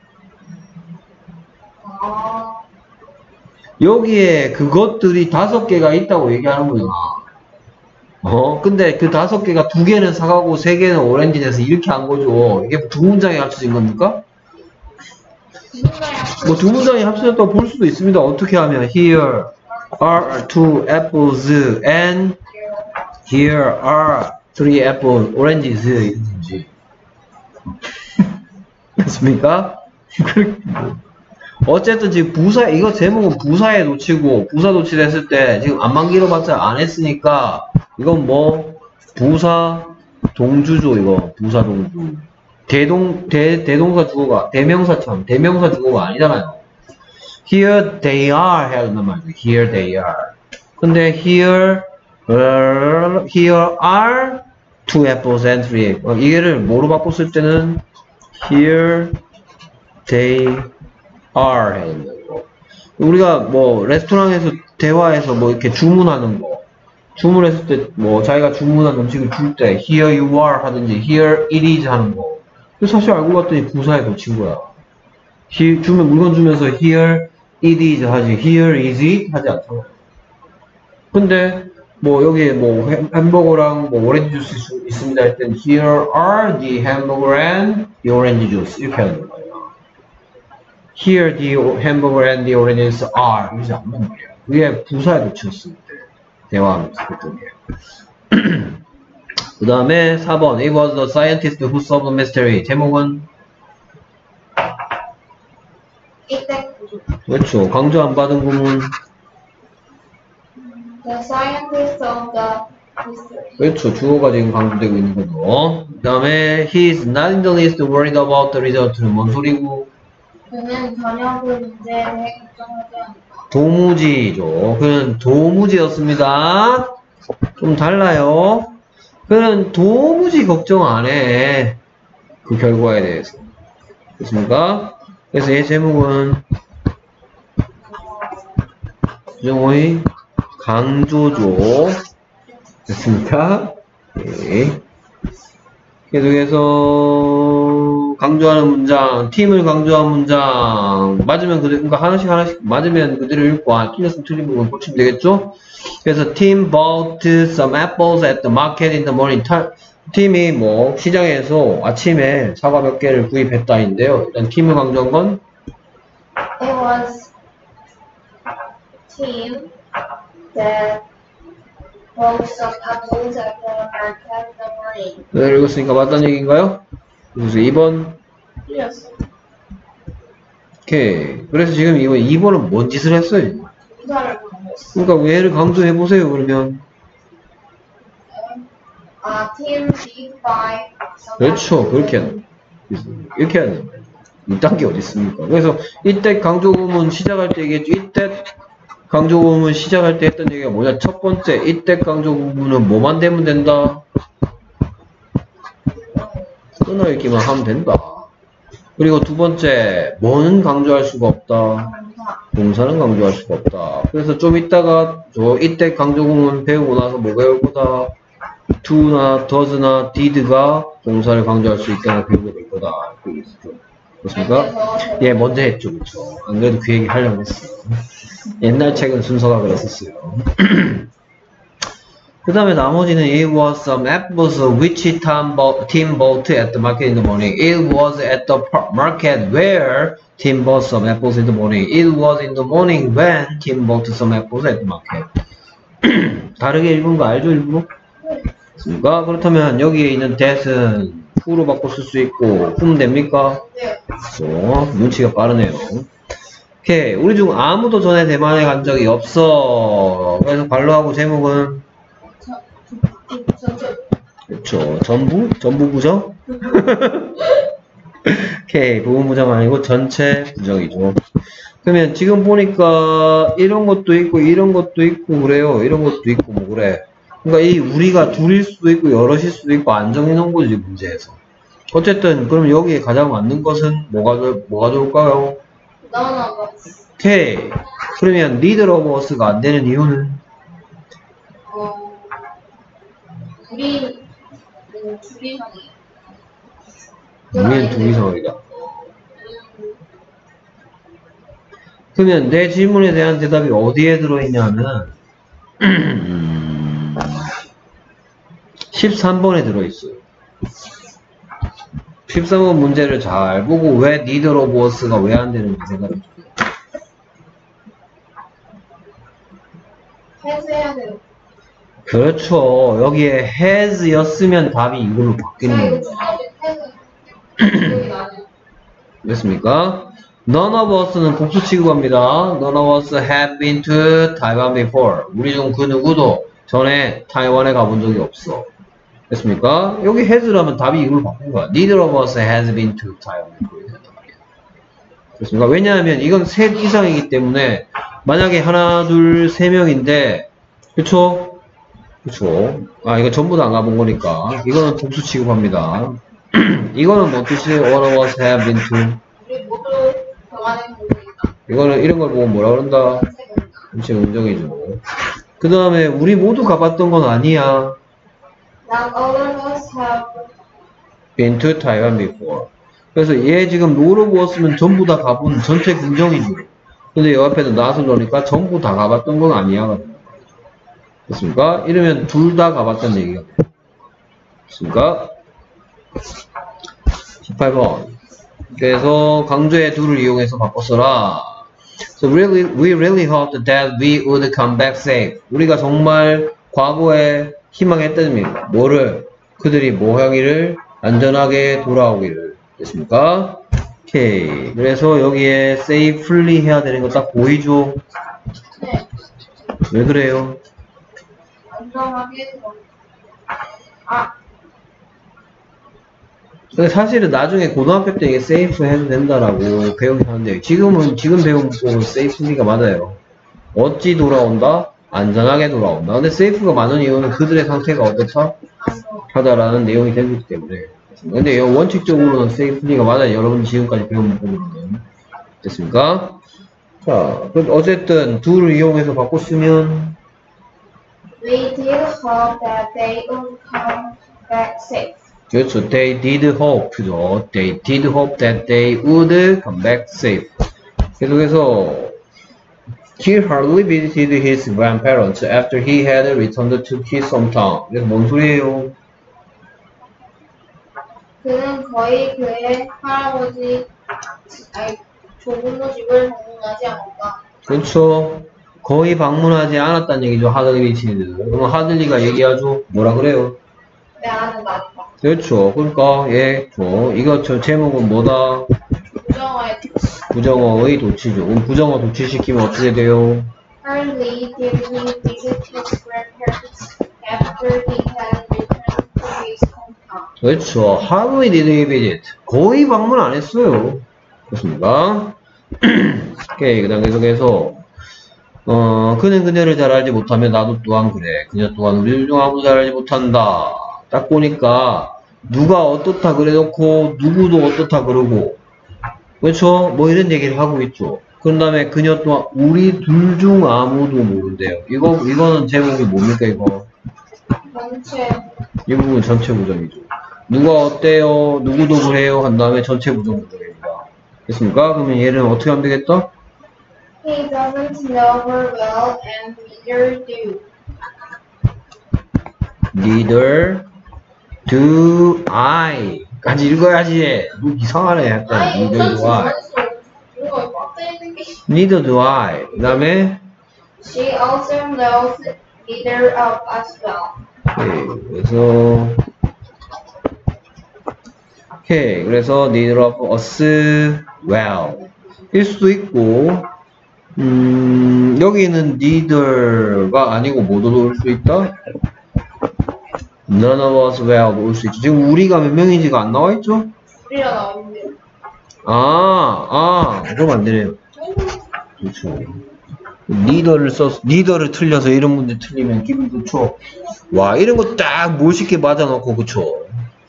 아, 여기에 그것들이 다섯 개가 있다고 얘기하는 거잖아. 어, 근데 그 다섯 개가 두 개는 사과고 세 개는 오렌지 돼서 이렇게 한 거죠. 이게 두 문장에 합쳐진 겁니까? 두 문장에 합쳐. 뭐 두 문장이 합쳐졌다고 볼 수도 있습니다. 어떻게 하면 here are two apples and here are three apples, oranges 이든지 맞습니까? 어쨌든 지금 부사 이거 제목은 부사에 놓치고 부사 놓치됐을 때 지금 안만 길어봤자 안 했으니까 이건 뭐 부사 동주죠. 이거 부사 동주 대동 대 대동사 주어가 대명사처럼 대명사 주어가 아니잖아요. Here they are 해야 된단 말이죠. Here they are. 근데 here uh, here are two apples and three apples. 이게를 뭐로 바꿨을 때는 here they are 해야 된다. 우리가 뭐 레스토랑에서 대화해서 뭐 이렇게 주문하는 거 주문했을 때 뭐 자기가 주문한 음식을 줄 때 here you are 하든지 here it is 하는 거 사실 알고 봤더니 부사에 놓친 거야. Here, 주면 물건 주면서 here it is 하지 here is it 하지 않잖아. 근데 뭐 여기에 뭐 햄버거랑 뭐 오렌지 주스 있습니다 할 땐 here are the hamburger and the orange juice 이렇게 하는 거예요. Here the hamburger and the oranges are 이러지 않는 거예요. 그게 부사에 놓쳤을 때 대화하면서 그랬던 게. 그 다음에 사 번 It was the scientist who solved the mystery. 제목은 이때 구조. 그렇죠. 강조 안 받은 구문 The scientist of the mystery. 그렇죠. 주어가 지금 강조되고 있는 거죠. 그 다음에 He is not in the least worried about the result는 뭔 소리고 그는 전혀 그 문제에 걱정하지 않다. 도무지죠. 그는 도무지였습니다. 좀 달라요. 그는 도무지 걱정 안 해. 그 결과에 대해서. 됐습니까? 그래서 이 제목은 수정어의 강조죠. 됐습니까? 네. 계속해서 강조하는 문장, 팀을 강조한 문장 맞으면 그대로 그러니까 하나씩 하나씩 맞으면 그대로 읽고 아, 틀렸으면 틀린 부분 고치면 되겠죠? 그래서 Tim bought some apples at the market in the morning. 타, 팀이 뭐 시장에서 아침에 사과 몇 개를 구입했다인데요. 일단 팀을 강조한 건 It was team that broke some apples at the market in the morning. 네, 읽었으니까 맞다는 얘기인가요? 그래서 이 번. 틀렸어. 오케이. 그래서 지금 이번 이 번은 뭔 짓을 했어요? 동사를 강조했어. 그러니까 왜를 강조해 보세요. 그러면 아, team beat by some 그렇죠. apples. 그렇게 하는 이렇게 하는 거예요. 이딴 게 어디 있습니까? 그래서 이때 강조구문 시작할 때 얘기했죠. 이때 강조구문 시작할 때 했던 얘기가 뭐냐? 첫 번째, 이때 강조구문은 뭐만 되면 된다? 끊어읽기만 하면 된다. 그리고 두 번째, 뭐는 강조할 수가 없다? 동사. 동사는 강조할 수가 없다. 그래서 좀 이따가 저 이때 강조구문 배우고 나서 뭐 배울 거다? do나 does나 did가 동사를 강조할 수 있다는 배우게 될 거다. 그게 있었죠. 그렇습니까? 예, 먼저 했죠. 그렇죠. 안 그래도 그 얘기 하려고 했어요. 옛날 책은 순서가 그랬었어요. 그 다음에 나머지는 it was some apples which Tom bought, Tim bought at the market in the morning. It was at the market where Tim bought some apples in the morning. It was in the morning when Tim bought some apples at the market. 다르게 읽은 거 알죠? 일부러? 그렇습니까? 그렇다면 여기에 있는 that은 who로 바꿔 쓸 수 있고 whom 됩니까? 네. 그렇죠. 눈치가 빠르네요. 오케이. 우리 중 아무도 전에 대만에 간 적이 없어. 그래서 관로하고 제목은 전체. 그렇죠. 전부? 전부 부정? 오케이. 부분 부정 아니고 전체 부정이죠. 그러면 지금 보니까 이런 것도 있고 이런 것도 있고 그래요. 이런 것도 있고 뭐 그래. 그러니까 이 우리가 둘일 수도 있고 여럿일 수도 있고 안 정해놓은 거지 문제에서. 어쨌든 그럼 여기에 가장 맞는 것은 뭐가 뭐가 좋을까요? none of us. 오케이. 그러면 neither of us가 안 되는 이유는 어, 둘이, 음, 둘이 상이에요. 우리는 둘이 상황이다. 그러면 내 질문에 대한 대답이 어디에 들어있냐는 음, 십삼 번에 들어있어요. 십삼 번 문제를 잘 보고 왜 neither of us가 왜 안 되는지 생각해주세요. 해야 돼요. 그렇죠. 여기에 has 였으면 답이 이걸로 바뀌는 자, 이거 겁니다. 중간에 해서 여기 나와요. 됐습니까? None of us는 복수 취급합니다. None of us have been to Taiwan before. 우리 중 그 누구도 전에 타이완에 가본 적이 없어. 됐습니까? 여기 has라면 답이 이걸로 바꾼 거야. Neither of us has been to Taiwan before. 됐습니까? 왜냐하면 이건 셋 이상이기 때문에 만약에 하나, 둘, 세 명인데 그쵸? 그쵸? 아, 이거 전부 다 안 가본 거니까 이거는 복수 취급합니다. 이거는 뭐 뜻이에요? All of us have been to. 우리 모두 병원에 보고 있다. 이거는 이런 걸 보고 뭐라 그런다? 전체 음정이죠. 그 다음에 우리 모두 가봤던 건 아니야. Not all of us have Been to Taiwan before. 그래서 얘 지금 all of us는 전부 다 가본 전체 긍정이죠. 근데 여 앞에는 not을 넣으니까 전부 다 가봤던 건 아니야. 됐습니까? 이러면 둘 다 가봤다는 얘기가 돼요. 됐습니까? 십팔 번. 그래서 강조의 do를 이용해서 바꿔 써라. So really, we really hoped that we would come back safe. 우리가 정말 과거에 희망했답니다. 뭐를? 그들이 뭐 하기를? 안전하게 돌아오기를. 됐습니까? 오케이. 그래서 여기에 safely 해야 되는 거 딱 보이죠? 네. 왜 그래요? 안전하게 들어. 아, 근데 사실은 나중에 고등학교 때 이게 safe 해도 된다라고 배우긴 하는데 지금은 지금 배운 부분 safely가 맞아요. 어찌 돌아온다? 안전하게 돌아온다. 근데 safe가 많은 이유는 그들의 상태가 어떻다? 하다라는 내용이 되기 때문에. 근데 원칙적으로는 safely가 맞아요. 여러분 지금까지 배운 부분은. 됐습니까? 자, 그럼 어쨌든 do를 이용해서 바꿔 쓰면 we did hope that they would come back safe. 그렇죠. They did hope죠. They did hope that they would come back safe. 계속해서 He hardly visited his grandparents after he had returned to his hometown. 그래서 뭔 소리예요? 그는 거의 그의 할아버지, 아니, 조부모 집을 방문하지 않았다. 그렇죠. 거의 방문하지 않았다는 얘기죠. 하들리 비치드. 그럼 하들리가 얘기하죠. 뭐라 그래요? 내 아는 맞다. 그렇죠. 그러니까 예, 저 이거 저 제목은 뭐다? 부정어의 도치. 부정어의 도치죠. 그럼 부정어 도치시키면 어떻게 돼요? Hardly did he visit his grandparents after he had returned to his hometown. 그렇죠. Hardly did he visit. 거의 방문 안 했어요. 그렇습니까? 오케이. 그 다음 계속해서 어, 그는 그녀를 잘 알지 못하면 나도 또한 그래. 그녀 또한 우리 중 아무도 잘 알지 못한다. 딱 보니까 누가 어떻다 그래놓고 누구도 어떻다 그러고 그렇죠? 뭐 이런 얘기를 하고 있죠. 그런 다음에 그녀 또한 우리 둘 중 아무도 모른대요. 이거 이거는 제목이 뭡니까 이거? 전체. 이 부분 전체 부정이죠. 누가 어때요? 누구도 그래요? 한 다음에 전체 부정 부정입니다. 됐습니까? 그러면 얘는 어떻게 하면 되겠다? He doesn't know her well and neither do. Neither do I. 까지 읽어야지. 너 이상하네. 약간. 아니, Neither do I. 이거 빡대 있는 게. Neither do I. 그 다음에 She also knows neither of us well. 오케이. 그래서 오케이. 그래서 neither of us well. 일 수도 있고 음, 여기는 neither가 아니고 뭐도 올 수 있다? None of us well도 올 수 있죠. 지금 우리가 몇 명인지가 안 나와 있죠? 우리가 나오는데. 아, 아, 그럼 안 되네요. 그렇죠. neither를 써서, neither를 틀려서 이런 문제 틀리면 기분 좋죠? 와, 이런 거 딱 멋있게 맞아놓고, 그쵸?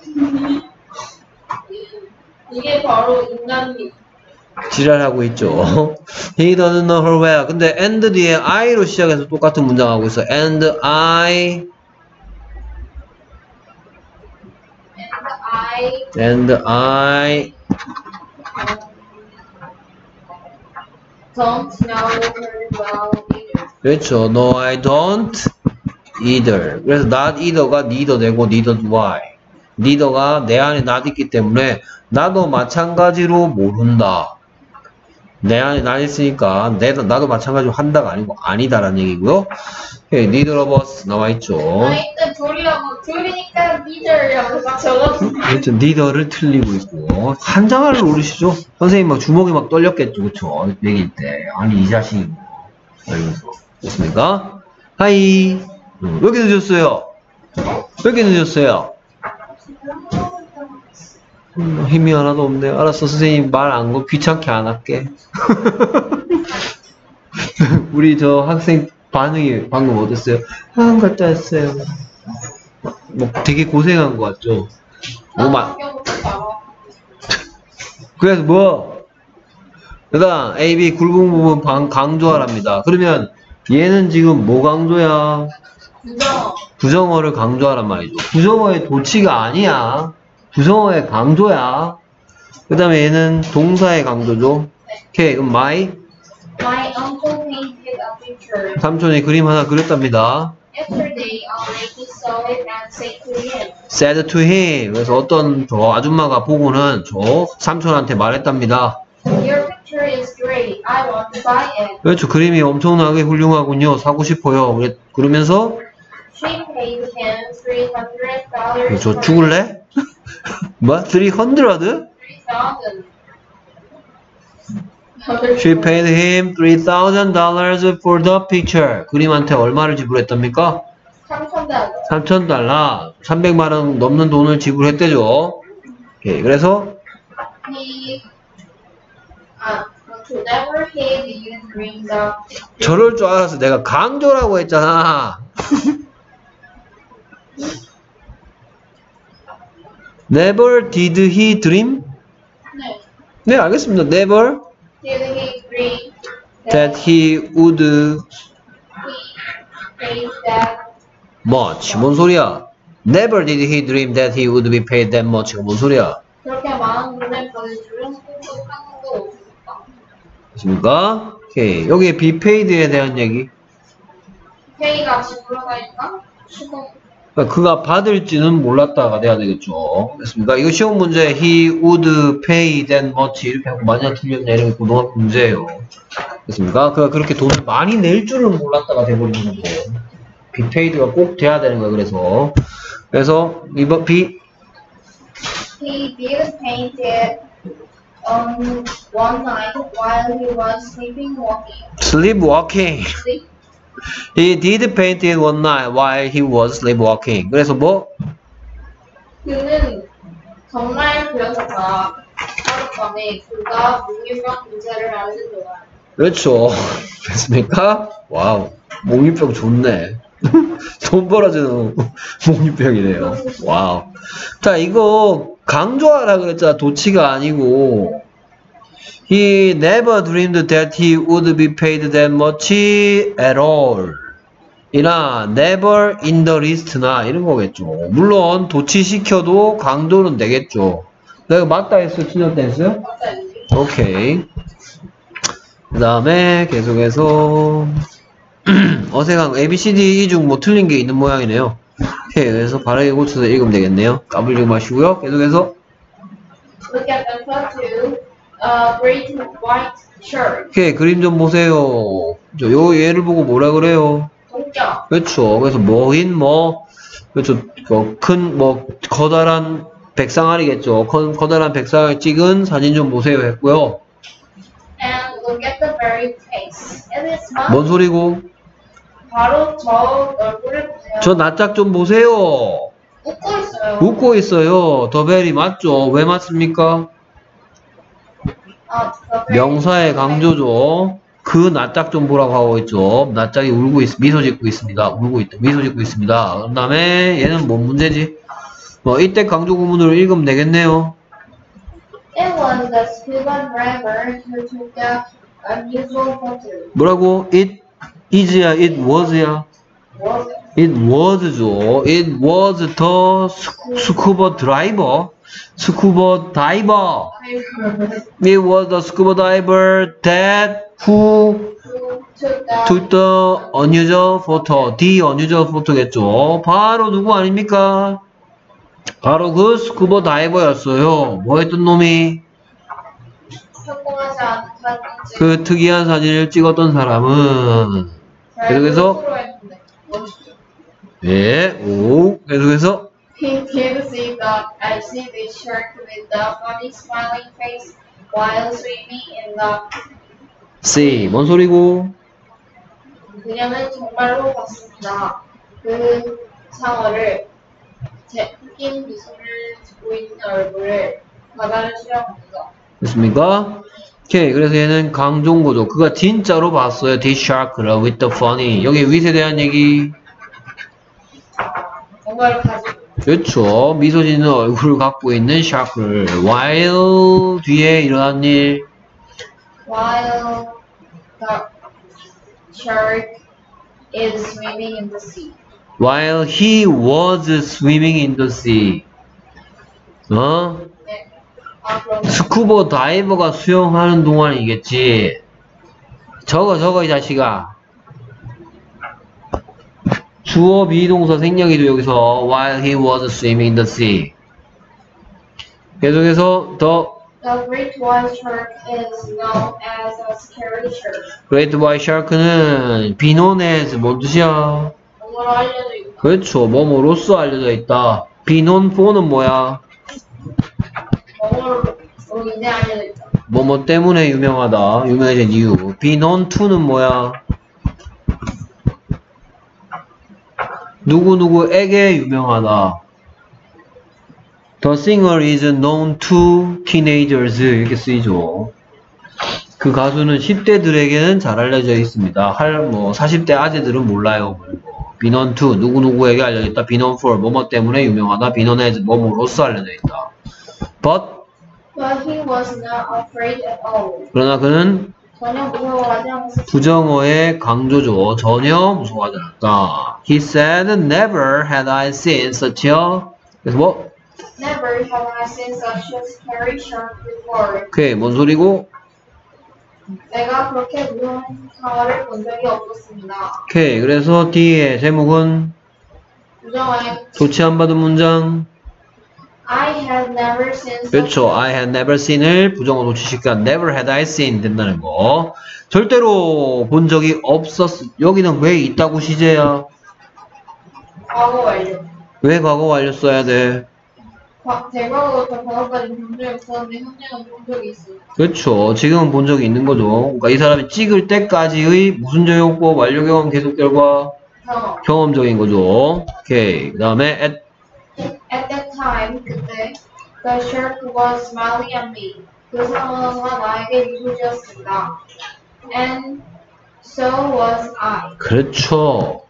이게 바로 인간미. 지랄하고 있죠. He doesn't know her well. 근데 and 뒤에 I로 시작해서 똑같은 문장하고 있어. And I And I and I don't know her well either. 그렇죠. No, I don't either. 그래서 not either가 neither 되고 neither do I. neither가 내 안에 not 있기 때문에 나도 마찬가지로 모른다. 내 안에 not 있으니까 내도, 나도 마찬가지로 한다가 아니고 아니다라는 얘기고요. Okay, neither of us 나와있죠. 아, 일단 둘이라고 둘이니까 neither라고 막 적어도. 그렇죠. neither를 틀리고 있고 한 장을 오르시죠. 선생님 막 주먹이 막 떨렸겠죠. 그쵸? 얘기일 때 아니 이 자식이 뭐 이러면서 됐습니까? 하이 음, 왜 이렇게 늦었어요? 왜 이렇게 늦었어요? 음, 힘이 하나도 없네요. 알았어 선생님 말 안 거 귀찮게 안 할게. 우리 저 학생 반응이 방금 어땠어요? 아, 갔다 왔어요. 뭐 되게 고생한 것 같죠? 뭐 마... 그래서 뭐? 그다음 A, B 굵은 부분 방, 강조하랍니다. 그러면 얘는 지금 뭐 강조야? 부정. 부정어를 강조하란 말이죠. 부정어의 도치가 아니야. 부정어의 강조야. 그 다음에 얘는 동사의 강조죠. 오케이, 그럼 my My uncle painted a picture. 삼촌이 그림 하나 그렸답니다. Yesterday, a lady saw it and said to him. said to him. 그래서 어떤 저 아줌마가 보고는 저 삼촌한테 말했답니다. Your picture is great. I want to buy it. 그렇죠. 그림이 엄청나게 훌륭하군요. 사고 싶어요. 그래, 그러면서 She paid him three hundred dollars. 그렇죠. 죽을래? 뭐? three hundred? Three thousand. She paid him three thousand dollars for the picture. 그림한테 얼마를 지불했답니까? 삼천 달러. 삼천 달러. 삼백만 원 넘는 돈을 지불했대죠. 오케이. 그래서 He, uh, to never hear the dreams of. 저럴 줄 알아서 내가 강조라고 했잖아. Never did he dream? 네. 네, 알겠습니다. Never Did he dream that he would he paid that? much. 뭔 소리야? Never did he dream that he would be paid that much. 뭔 소리야? 그렇게 많은 돈을 받을줄은 생각한 것도 없었다. 됐습니까? 오케이. 여기에 be paid에 대한 얘기. 페이가 지불하다니까? 수고. 그러니까 그가 받을지는 몰랐다가 돼야 되겠죠. 됐습니까? 이거 시험 문제 he would pay that much 이렇게 하고 만약 틀렸냐 이런 게 고등학교 문제예요. 됐습니까? 그가 그렇게 돈을 많이 낼 줄은 몰랐다가 돼버리는 거고 be paid가 꼭 돼야 되는 거야. 그래서 그래서 이번 be He did paint it on one night while he was sleeping walking. sleepwalking. Sleep. He did paint it one night while he was sleepwalking. 그래서 뭐? 그는 정말 그렸었다. 하룻밤에 그가 몽유병 문제를 앓는 동안. 그렇죠. 됐습니까? 와우. 몽유병 좋네. 돈 벌어주는 몽유병이네요. 와우. 자, 이거 강조하라 그랬잖아. 도치가 아니고. He never dreamed that he would be paid that much at all. 이나 never in the least나 이런 거겠죠. 물론 도치시켜도 강조는 되겠죠. 내가 맞다 했어? 틀렸다 했어요? 오케이. 그 다음에 계속해서 어색한 A, B, C, D 이 중 뭐 틀린 게 있는 모양이네요. 오케이. 그래서 바르게 고쳐서 읽으면 되겠네요. 까불지 마시고요. 계속해서 Look at the photo. Uh, great white shirt. 오케이. 그림 좀 보세요. 저, 요 얘를 보고 뭐라 그래요? 동점. 그렇죠. 그래서 뭐인 뭐 그렇죠. 큰 뭐 커다란 백상아리겠죠. 커, 커다란 백상을 찍은 사진 좀 보세요 했고요. And look at the very face. It is not. 뭔 소리고? 바로 저 얼굴을 보세요. 저 낯짝 좀 보세요. 웃고 있어요. 웃고 있어요. 더베리 맞죠? 왜 맞습니까? 아, the very 명사의 강조죠. 그 낯짝 좀 보라고 하고 있죠. 낯짝이 울고 있, 미소 짓고 있습니다. 울고 있다. 미소 짓고 있습니다. 그 다음에 얘는 뭔 문제지? 뭐 이때 강조 구문으로 읽으면 되겠네요. It was the scuba diver who took the unusual photo. 뭐라고? It is야? It was야? Was It was죠. It was the scuba driver. scuba diver. it? It was the scuba diver that who Who took the took the unusual photo. The unusual photo겠죠. 바로 누구 아닙니까? 바로 그 스쿠버 다이버였어요. 뭐 했던 놈이? 성공하지 않은 사진. 그 특이한 사진을 찍었던 사람은. 계속해서 예, 오, 계속해서 He did see the I see the shark with the funny smiling face while swimming in the. C. 뭔 소리고? 그녀는 정말로 봤습니다. 그 상어를 제 웃긴 미소를 짓고 있는 얼굴을 바다를 수영합니다. 됐습니까? 오케이. 그래서 얘는 강조인 거죠. 그가 진짜로 봤어요. The shark를 with the funny. 여기 with에 대한 얘기. 뭔가를 가지고. 그렇죠. 미소 짓는 얼굴을 갖고 있는 shark를. while 뒤에 일어난 일. While the shark is swimming in the sea. While he was swimming in the sea. 어? 네. 아 그럼 스쿠버 다이버가 수영하는 동안이겠지. 저거 저거 이 자식아. 주어 비동사 생략이죠 여기서. While he was swimming in the sea. 계속해서 더 The great white shark is known as a scary shark. Great White Shark는 비논에서 뭔 뜻이야? 뭐로 알려져 있다. 그렇죠. 뭐뭐로써 알려져 있다. 비논 포는 뭐야? 뭐로 이제 알려져 있다. 뭐뭐 때문에 유명하다. 유명해진 이유. 비논 투는 뭐야? 누구누구에게 유명하다. The singer is known to teenagers 이렇게 쓰이죠. 그 가수는 십 대들에게는 잘 알려져 있습니다. 할 뭐 사십 대 아재들은 몰라요. 비논 투 누구누구에게 알려져 있다. 비논 for 뭐뭐 때문에 유명하다. 비논 as 뭐뭐로서 알려져 있다. But But he was not afraid at all. 그러나 그는 전혀 무서워하지 않았습니다. 부정어의 강조죠. 전혀 무서워하지 않았다. He said, never had I seen such a 그래서 뭐? Never have I seen such a scary shark before. 오케이, 뭔 소리고? 내가 그렇게 무서운 상어를 본 적이 없었습니다. 오케이, 그래서 D의 제목은 부정어의 도치 안 받은 문장. I have never seen 그렇죠. I had never seen을 부정어 도치시키니까 never had I seen 된다는 거. 절대로 본 적이 없었어. 여기는 왜 있다고 시제야? 과거 완료. 왜 과거 완료 써야 돼? 과- 대과거부터 과거까지 본 적이 없었는데 현재는 본 적이 있어. 그렇죠. 지금은 본 적이 있는 거죠. 그러니까 이 사람이 찍을 때까지의 무슨 조용법 완료 경험 계속 결과 경험. 경험적인 거죠. 오케이. 그 다음에 at At that time, 그때 the shark was smiling at me. 그 상어가 나에게 미소 지었습니다. And so was I. 그렇죠.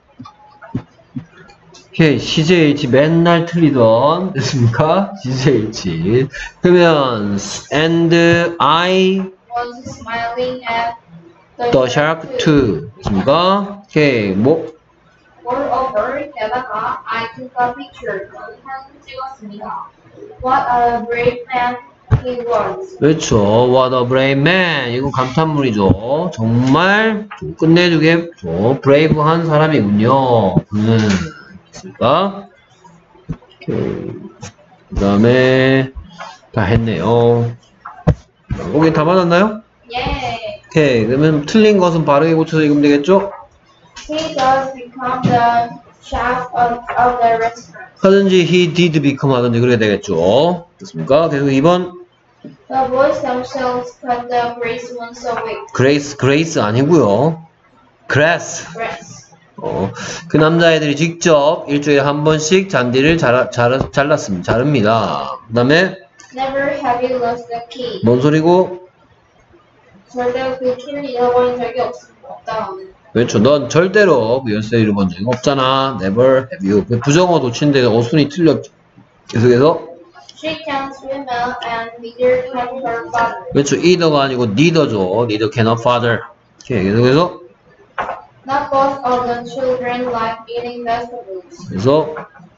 오케이. 씨제이에이치 맨날 틀리던 됐습니까? 씨제이에이치. 그러면 and I Was smiling at the, the shark too. 됐습니까? 오케이. 뭐 Moreover, 게다가 I took a picture. 저는 사진 찍었습니다. What a brave man he was. 그렇죠. What a brave man. 이건 감탄물이죠. 정말 좀 끝내주게 좀 브레이브한 사람이군요. 그는 됐습니까? 오케이. 그 다음에 다 했네요. 거기 다 맞았나요? 예. 오케이. 그러면 틀린 것은 바르게 고쳐서 읽으면 되겠죠? He does become the chef of, of the restaurant. 하든지 he did become 하든지 그렇게 되겠죠. 됐습니까? 계속 이 번 The boys themselves cut the grace once a week. grace, grace 아니고요. grass. Grass. 어, 그 남자애들이 직접 일주일에 한 번씩 잔디를 잘, 잘, 잘랐습니다. 자릅니다. 그 다음에 Never have you lost the key. 뭔 소리고? 절대 그 키를 잃어버린 적이 없, 없다는. 그렇죠. 넌 절대로 그 열쇠 잃어본 적이 없잖아. never have you. 그 부정어 도치인데 어순이 틀렸죠. 계속해서 She can swim well and neither can her father. 그렇죠. either가 아니고 neither죠. neither can her father. 오케이. 계속해서 Not both of the children like eating vegetables. 그래서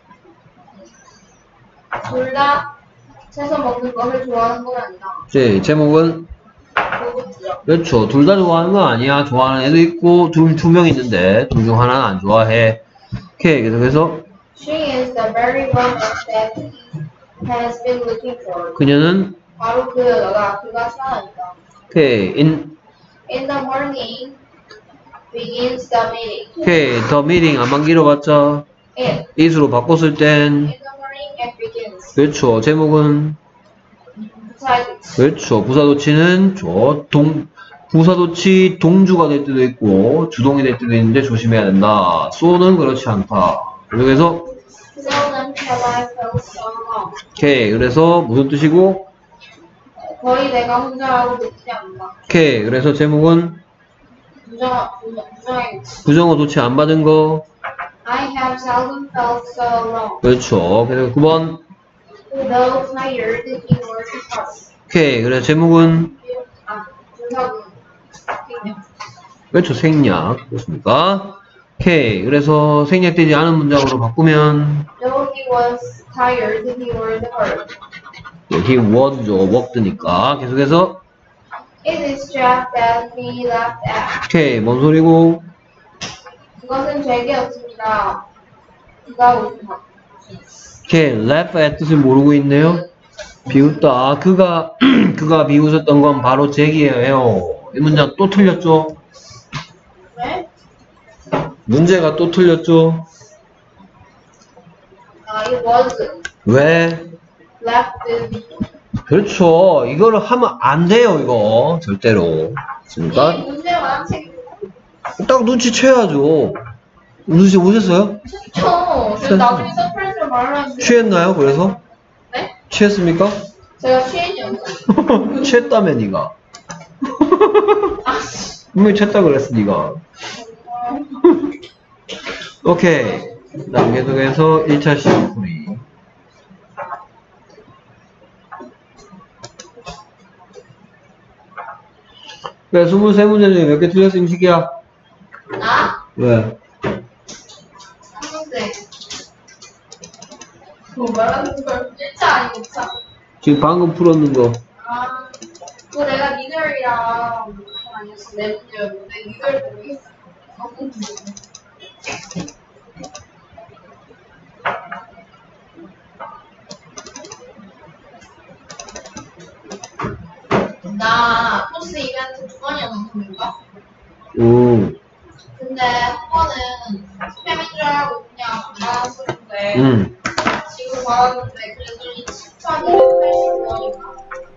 둘 다 채소 먹는 것을 좋아하는 건 아니다. 이제 제목은 그거죠. 그렇죠. 둘 다 좋아하는 건 아니야. 좋아하는 애도 있고 둘 두 명 있는데 둘 중 하나는 안 좋아해. 오케이. 계속해서 She is the very woman that he has been looking for. 그녀는 바로 그 여자가 그가 찾아낸다. 오케이. in In the morning begins the meeting. 오케이. the meeting 안만 길어봤자 It. it으로 바꿨을 땐 In the morning it begins. 그렇죠. 제목은 Besides, 그렇죠. 부사도치는 저 동, 부사도치 동주가 될 때도 있고 주동이 될 때도 있는데 조심해야 된다. so는 그렇지 않다. 그래서 seldom have I felt so alone. 오케이. 그래서 무슨 뜻이고? 거의 내가 혼자라고 느끼지 않는다. 오케이. 그래서 제목은 부정, 부정, 부정의 부정어 도치 안 받은 거. I have seldom felt so alone. 그렇죠. 그래서 구 번. Though tired, he worked hard. 오케이. 그래서 제목은 아, 분석은 생략. 그렇죠. 생략. 그렇습니까? 오케이. 그래서 생략되지 않은 문장으로 바꾸면 Though he was tired, he worked hard. he was죠. worked니까. 계속해서 It is Jack that he laughed at. 오케이. 뭔 소리고? 그것은 죄기였습니다. 그가 웃다. 오케이. laugh at 뜻을 모르고 있네요. 비웃다. 그가 그가 비웃었던 건 바로 제기예요. 이 문장 또 틀렸죠? 네? 문제가 또 틀렸죠? 아, it was 왜? laughed me. 그렇죠. 이거를 하면 안 돼요, 이거. 절대로. 그러니까 이 문제 많은 책 딱 눈치채야죠. 눈치 오셨어요? 저 제가 나중에 서프라이즈로 말하면 취했나요? 그래서? 네? 취했습니까? 제가 취했냐고. 취했다며, 니가. 분명히 취했다 그랬어, 니가. 오케이. 그 다음 계속해서 일 차 시험 풀이. 그래, 스물세 문제 중에 몇 개 틀렸어, 임식이야? 나? 왜? 한 문제. 뭐 말하는 걸 일 차 아니고 이 차. 지금 방금 풀었는 거. 아, 그거 내가 니들이랑 아니었어. 내 문제였는데 니들 모르겠어. 어떤 문제? 나 포스 이벤트 두 번이나 넘습니까? 음, 근데 한 번은 스팸인 줄 알고 그냥 안 받았었는데 음. 지금 받았는데 그랬더니 칠천이백팔십 원인가?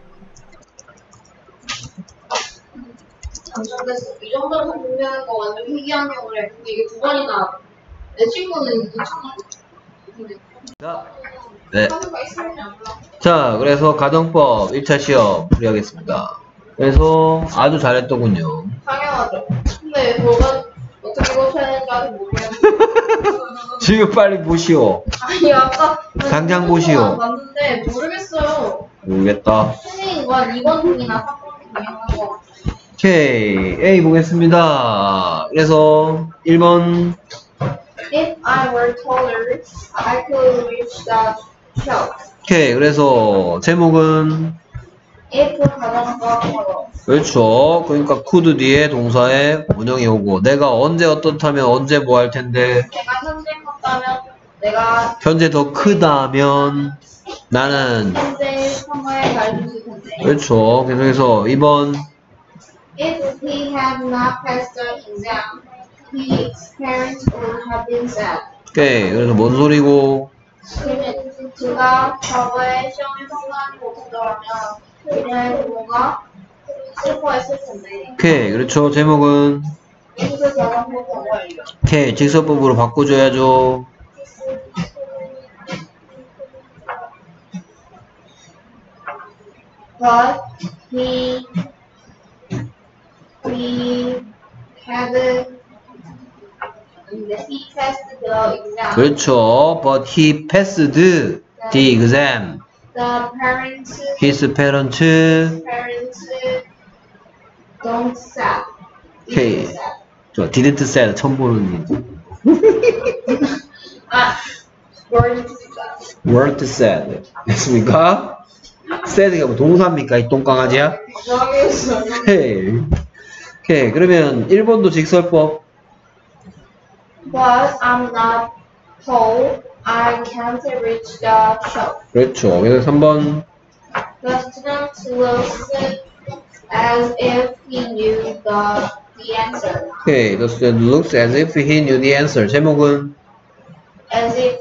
당첨됐어. 이 정도로 성공되는 거 완전 희귀한 경우래. 근데 이게 두 번이나 내 친구는 이천 원. 근데 자, 네. 하는 거 있으면 안 몰라. 자, 그래서 가정법 일 차 시험 풀이하겠습니다. 그래서 아주 잘했더군요. 당연하죠. 근데 뭐가 어떻게 고쳐야 되는지 아직 모르겠는데. 지금 빨리 보시오. 아니 아까 당장 보시오. 봤는데 모르겠어요. 모르겠다. 선생님과 이 번 등이나 삼 번 등 당연한 거. 오케이, A 보겠습니다. 그래서 일 번. If I were taller, I could reach the shelf. 오케이, 그래서 제목은 If 가정법. 그렇죠. 그러니까 could 뒤에 동사에 원형이 오고 내가 언제 어떻다면 언제 뭐 할 텐데 내가 현재 컸다면 내가 현재 더 크다면 나는 현재 선거에 가르칠 텐데. 그렇죠. 계속해서 이 번 If he had not passed the exam, his parents would have been sad. 오케이. 그래서 뭔 소리고 그는 그가 과거에 시험에 통과하지 못했더라면 그녀의 부모가 슬퍼했을 텐데. 오케이. 그렇죠. 제목은 이것을 가정법 번호예요. 오케이. 직설법으로 바꿔줘야죠. But he he had he passed the exam. 그렇죠. But he passed the exam. The parents His parents parents don't sad. 오케이. 좋아. didn't sad. 처음 보는 아, weren't sad. weren't sad. 됐습니까? sad가 뭐 동사입니까? 이 똥강아지야? 정했어요. 오케이. 오케이. 그러면 일 번도 직설법. But I'm not tall. I can't reach the shelf. 그렇죠. 그래서 삼 번. The student looks as if he knew the the answer. 오케이. The student looks as if he knew the answer. 제목은 As if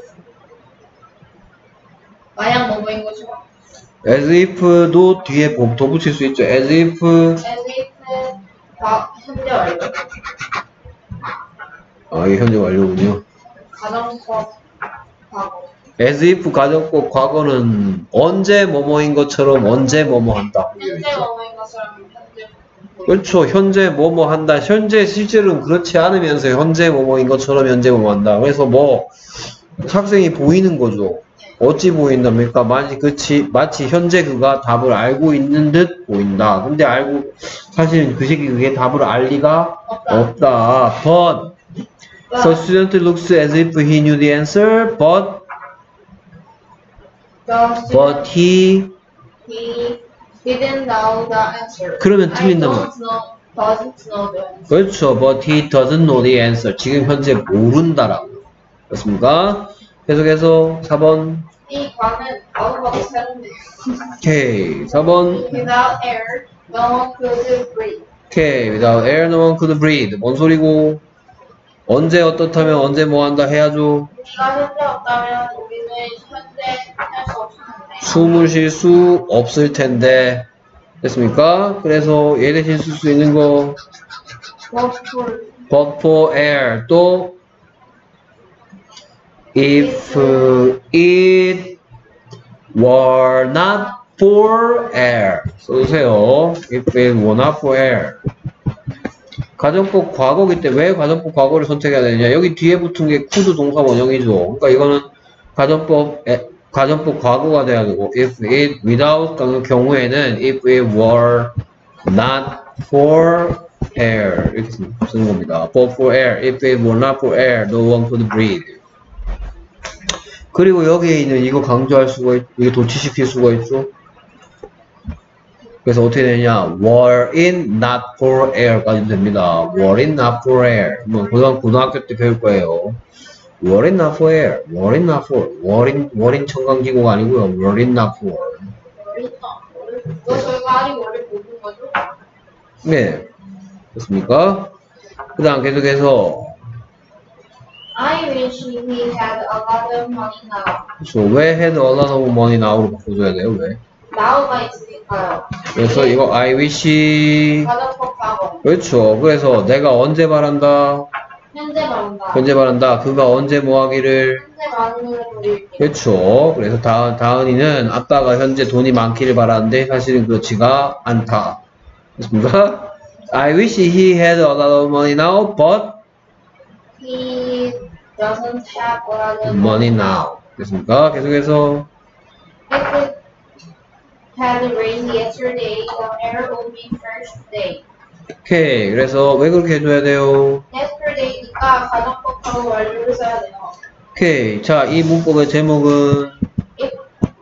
마냥 뭐뭐인 거죠? as if도 뒤에 더 붙일 수 있죠. as if As if 과 현재 완료. 아, 이게 현재 완료군요. 가정법 과거. as if 가정법 과거는 언제 뭐뭐인 것처럼 언제 뭐뭐 한다. 현재 뭐뭐인 것처럼 현재. 그렇죠. 현재 뭐뭐 한다. 현재 실제로는 그렇지 않으면서 현재 뭐뭐인 것처럼 현재 뭐뭐 한다. 그래서 뭐 학생이 보이는 거죠. 어찌 보인답니까? 마치 그치 마치 현재 그가 답을 알고 있는 듯 보인다. 근데 알고 사실은 그 새끼 그게 답을 알 리가 없다. 없다. But the student looks as if he knew the answer, but The student but he he didn't know the answer. 그러면 I 틀린다 말. don't know, doesn't know the answer. 그렇죠. But he doesn't know the answer. 지금 현재 모른다라고. 그렇습니까? 계속해서 사 번. 이 과는 아무것도 새롭네요. 오케이. 사 번. Without air, no one could breathe. 오케이. Without air, no one could breathe. 뭔 소리고? 언제 어떻다면 언제 뭐 한다 해야죠. 우리가 현재 없다면 우리는 현재 할 수 없을 텐데. 숨을 쉴 수 없을 텐데. 됐습니까? 그래서 얘 대신 쓸 수 있는 거. But for But for air. 또 if it were not for air. 써주세요. If it were not for air. 가정법 과거기 때문에 왜 가정법 과거를 선택해야 되느냐. 여기 뒤에 붙은 게 could 동사 원형이죠. 그러니까 이거는 가정법, 에, 가정법 과거가 돼야 되고 if it without 경우에는 if it were not for air 이렇게 쓰는 겁니다. But for air. If it were not for air, no one could breathe. 그리고 여기에 있는 이거 강조할 수가 있, 이거 도치시킬 수가 있죠. 그래서 어떻게 되냐? were in not for air까지 됩니다. were in not for air. 뭐 고등 고등학교 때 배울 거예요. were in not for air. were in not for. were in were in 청강기고가 아니고요. were in not for. 머리 있다. 머리. 너 저희가 아직 머리 보고 거죠? 네. 됐습니까? 그 다음 계속해서 I wish he had a lot of money now. 그렇죠. 왜 had a lot of money now로 바꿔줘야 돼요? 왜? now가 있으니까요. 그래서 이거 I wish 가정법 과거. 그렇죠. 그래서 내가 언제 말한다? 현재 말한다. 현재 말한다. 그가 언제 뭐 하기를 현재 많은 걸 돌릴게. 그렇죠. 그래서 다, 다은이는 아빠가 현재 돈이 많기를 바라는데 사실은 그렇지가 않다. 됐습니까? I wish he had a lot of money now, but He doesn't have a lot of money now. 됐습니까? 계속해서 If it had rained yesterday, the air would be fresh today. 오케이. 그래서 왜 그렇게 해줘야 돼요? Yesterday니까 가정법하고 완료를 써야 돼요. 오케이. 자, 이 문법의 제목은 If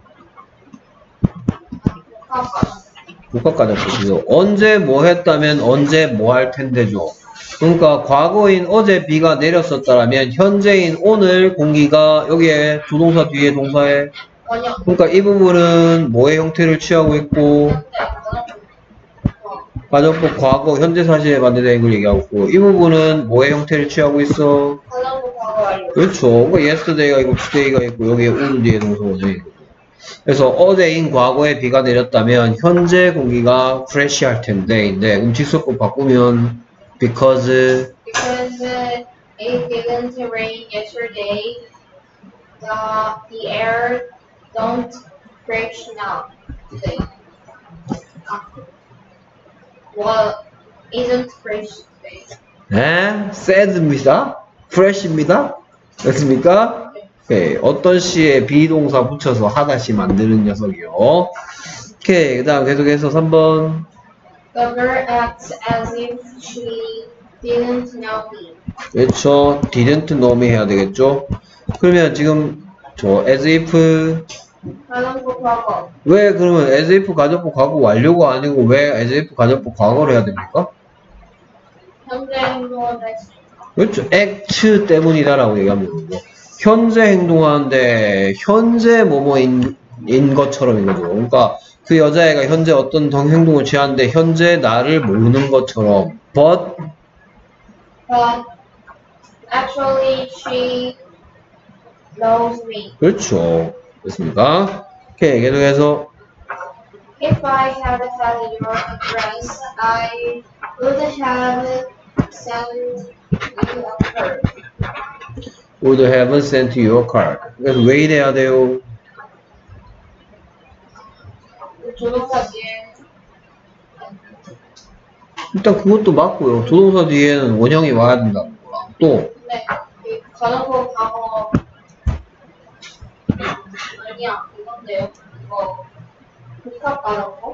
복합가정법이죠. 언제 뭐 했다면 언제 뭐 할 텐데죠. 그러니까 과거인 어제 비가 내렸었다라면 현재인 오늘 공기가 여기에 조동사 뒤에 동사에 원형 그러니까 이 부분은 뭐의 형태를 취하고 있고 현재 가정법 가정법 과거 현재 사실에 반대되는 걸 얘기하고 있고 이 부분은 뭐의 형태를 취하고 있어? 가정법하고 완료. 그렇죠. 그러니까 yesterday가 있고 today가 있고 여기에 오늘 뒤에 동사 원형이 있고 그래서 어제인 과거에 비가 내렸다면 현재 공기가 fresh 할 텐데인데 그럼 직설법 바꾸면 because Because uh, it didn't rain yesterday, the, the air don't fresh now today. Well, isn't fresh today. 네, sad입니다. fresh입니다. 됐습니까? 네, 어떤 시에 비동사 붙여서 하다시 만드는 녀석이요. 오케이, 그 다음 계속해서 삼 번. The girl acts as if she didn't know me. 그렇죠. didn't know me 해야 되겠죠. 그러면 지금 저 as if 가정법 과거. 왜 그러면 as if 가정법 과거 완료가 아니고 왜 as if 가정법 과거를 해야 됩니까? 현재 행동을 했으니까. 그렇죠. act 때문이다라고 얘기하면 되고 현재 행동하는데 현재 뭐뭐인 인 것처럼인 거죠. 그러니까 그 여자애가 현재 어떤 행동을 취하는데 현재 나를 모르는 것처럼 but But actually, she knows me. 그렇죠. 됐습니까? 오케이 계속해서 If I had had your address, I would have sent you a card. would have sent you a card. 그래서 왜 이래야 돼요? 조동사 뒤에 일단 그것도 맞고요. 조동사 뒤에는 원형이 와야 된다는 거랑 또 근데 그 가정법 과거 아니야 이건데요. 이거 복합 가정법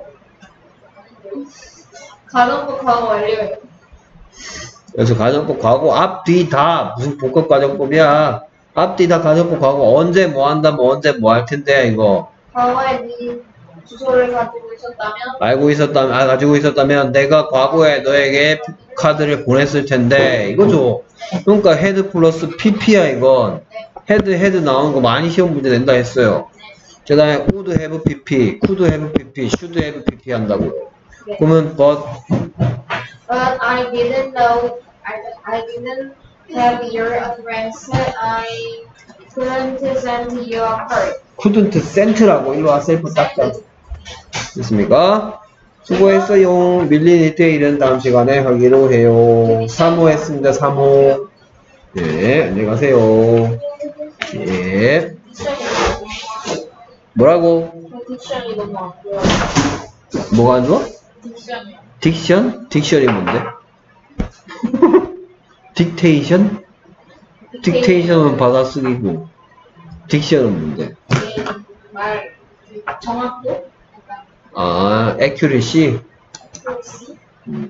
가정법 과거 완료예요. 그래서 가정법 과거 앞 뒤 다 무슨 복합 가정법이야. 앞 뒤 다 가정법 과거 언제 뭐 한다면 언제 뭐 할 텐데 이거 과거에 네 주소를 가지고 있었다면 알고 있었다면 아 가지고 있었다면 내가 과거에 너에게 카드를 보냈을 텐데 이거죠. 그러니까 헤드 플러스 pp야 이건. 헤드 헤드 나오는 거 많이 시험 문제 낸다 했어요. 그 다음에 would have pp, could have pp, should have pp 한다고. 그러면 but But I didn't know, I, I didn't have your address. I couldn't send you a card. couldn't send라고 일로 와 셀프 닦자. 됐습니까? 수고했어요. 밀린 디테일은 다음 시간에 하기로 해요. 삼 호 했습니다. 삼 호. 네, 안녕히 가세요. 예. 뭐라고? 딕션이 너무 안 좋아. 뭐가 안 좋아? 딕션이요. 딕션? 딕션이 뭔데? 딕테이션? 딕테이션은 받아쓰기고 딕션은 뭔데? 말 정확도? 약간 아, accuracy? 그렇지. 음.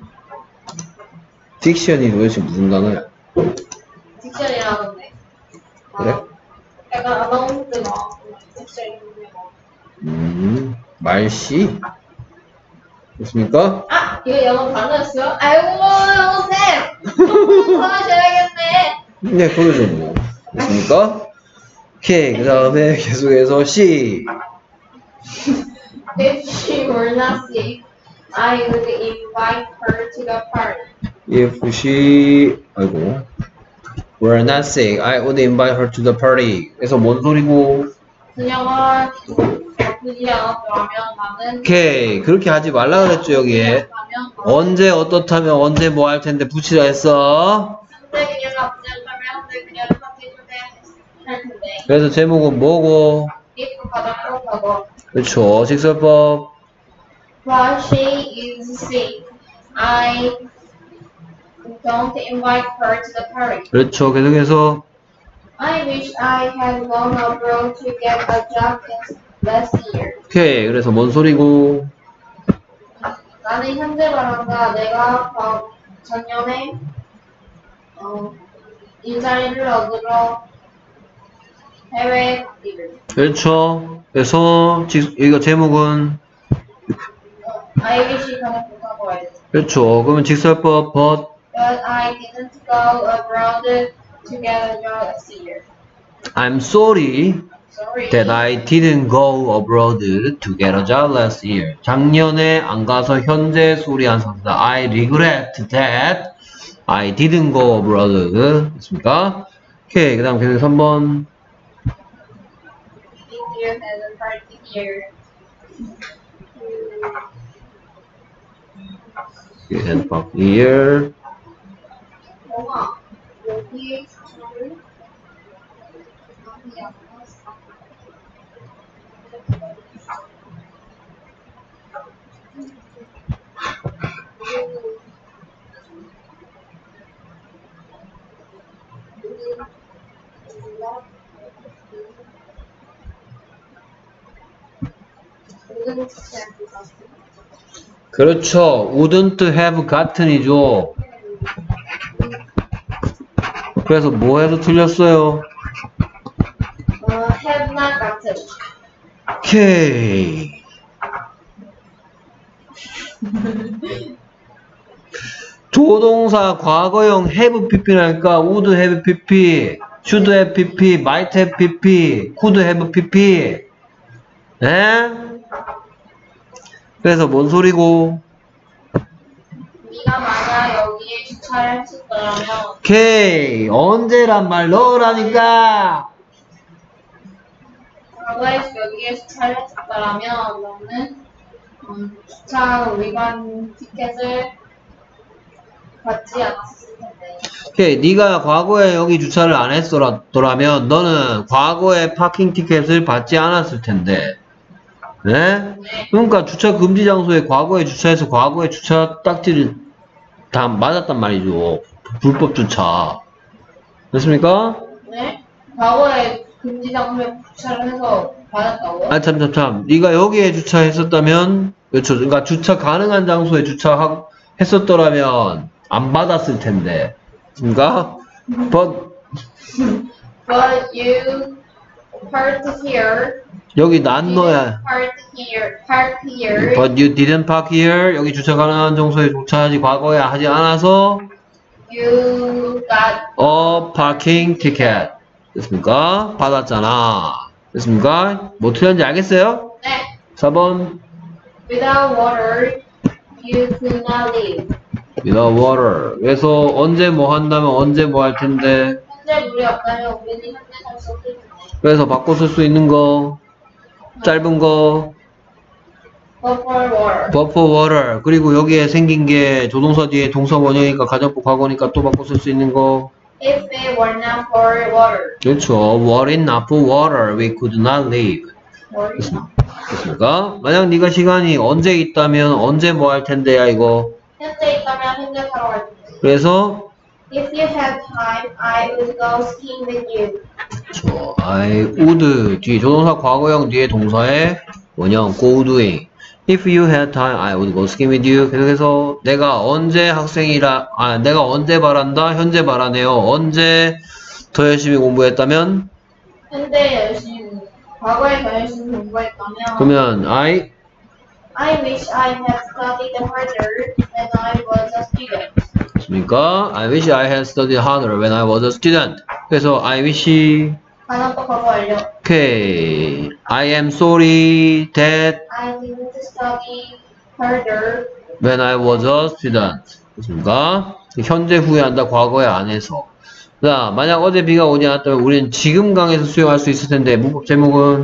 딕션이 도대체 무슨 단어야? 딕션이라는데. 그래? 약간 아나운스 나왔고 딕션이 나왔고. 음, 말씨? 됐습니까? 아! 이거 영어 단어였어요? 아이고 쌤! 조금 더 하셔야겠네. 네, 그러죠 뭐. 됐습니까? 오케이, 그 다음에 계속해서 C. If she were not sick, I would invite her to the party. If she, 아이고, were not sick, I would invite her to the party. 그래서 뭔 소리고? 그녀가 아프지 않았더라면 나는 오케이, 그렇게 하지 말라 그랬죠, 여기에. 언제 어떻다면 언제 뭐 할 텐데 붙이라 했어. 근데 그녀가 아프지 않다면 근데 그녀를 파티해 줄 때 할 텐데. 그래서 제목은 뭐고? if 가장 그렇다고. 그렇죠, 직설법. While she is sick, I don't invite her to the party. 그렇죠, 계속해서. I wish I had gone abroad to get a job last year. 오케이, 그래서 뭔 소리고? 나는 현재 바란다. 내가 과- 작년에 어, 일자리를 얻으러 해외에 가기를. 그렇죠. 그래서 직, 이거 제목은 I wish 가장 좋다고 해야 돼. 그렇죠. 그러면 직설법 but But I didn't go abroad to get a job last year. I'm sorry Sorry. that I didn't go abroad to get a job last year. 작년에 안 가서 현재 소리한 상태다. I regret that I didn't go abroad. 됐습니까? 오케이. 그 다음 계속 삼 번. If you had a party here. You had back here. 뭐가 여기 저를 여기 그렇죠. wouldn't have gott은이죠. 그래서 뭐 해도 틀렸어요. 어, have not gotten. 오케이. 조동사 과거형 have pp라니까 would have pp, should have pp, might have pp, could have pp. 에? 그래서 뭔 소리고? 네가 만약 여기에 주차를 했었더라면 오케이. 언제란 말 넣으라니까. 과거에 여기에 주차를 했었더라면 너는 음, 주차 위반 티켓을 받지 않았을 텐데. 오케이. 네가 과거에 여기 주차를 안 했더라면 너는 과거에 파킹 티켓을 받지 않았을 텐데. 네? 그러니까 주차 금지 장소에 과거에 주차해서 과거에 주차 딱지를 다 맞았단 말이죠. 불법 주차. 됐습니까? 네? 과거에 금지 장소에 주차를 해서 받았다고요? 아, 참, 참, 참. 네가 여기에 주차했었다면, 그렇죠. 그러니까 주차 가능한 장소에 주차했었더라면 안 받았을 텐데. 그러니까, but, But you parked here. 여기 난 넣어야. Parked here. Parked here. But you didn't park here. 여기 주차 가능한 장소에 주차하지 과거에 하지 않아서 You got a parking ticket. 됐습니까? 받았잖아. 됐습니까? 뭐 틀렸는지 알겠어요? 네. 사 번. Without water, you could not live. without water. 그래서 언제 뭐 한다면 언제 뭐 할 텐데. 현재 물이 없다면 우리는 현재 살 수 없을 텐데. 그래서 바꿔 쓸 수 있는 거. 짧은 거. But for water. but for water. 그리고 여기에 생긴 게 조동사 뒤에 동사 원형이니까 가정법 과거니까 또 바꿔 쓸 수 있는 거. If it were not for water. 그렇죠. were it not for water, we could not live. Water. 됐습니까? 만약 네가 시간이 언제 있다면 언제 뭐 할 텐데야 이거. 현재 있다면 현재 사러 갈 텐데. 그래서 If you had time, I would go skiing with you. 그렇죠. I would 뒤에 조동사 과거형 뒤에 동사의 원형 go doing. If you had time, I would go skiing with you. 계속해서 내가 언제 학생이라 아 내가 언제 바란다 현재 바라네요. 언제 더 열심히 공부했다면 현재 열심히 과거에 더 열심히 공부했다면 그러면 I I wish I had studied harder when I was a student. 맞습니까? I wish I had studied harder when I was a student. 그래서 I wish 반환법 과거 완료. okay I am sorry that I didn't study harder when I was a student. 됐습니까? 현재 후회한다, 과거에 안 해서. 자, 만약 어제 비가 오지 않았다면 우리는 지금 강에서 수용할 수 있을 텐데, 문법 제목은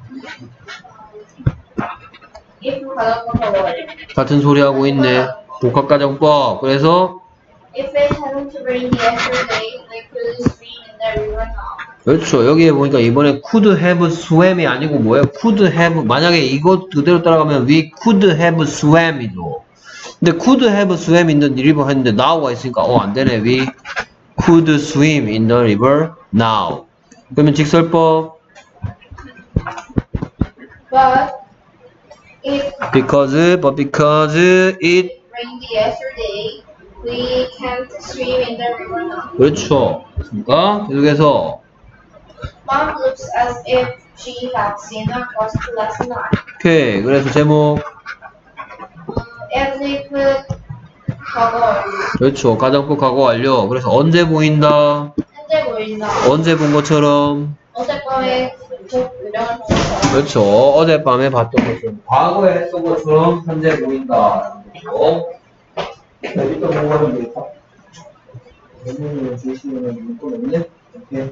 if 가정법을 같은 소리 하고 있네. 복합가정법. 그래서 if it hadn't rained yesterday, they could swim in the river now. 그렇죠. 여기에 보니까 이번에 could have swam이 아니고 뭐예요? could have. 만약에 이거 그대로 따라가면 we could have swam이죠. 근데 could have swam in the river 했는데 now가 있으니까 어 안되네. we could swim in the river now. 그러면 직설법 But if because but because it rained yesterday, we can't swim in the river now. 그렇죠. 그러니까 계속해서 Mom looks as if she had seen a ghost last night. 오케이. 그래서 제목 As if 과거 그렇죠. 가정법 과거 완료. 그래서 언제 보인다? 현재 보인다. 언제 본 것처럼? 어젯밤에 곧 유령을 본 것처럼. 그렇죠. 어젯밤에 봤던 것처럼 과거에 했던 것처럼 현재 보인다. 그렇죠. 여기도 뭐가 좀 될까? 너무 주시면 문법 없네? 오케이.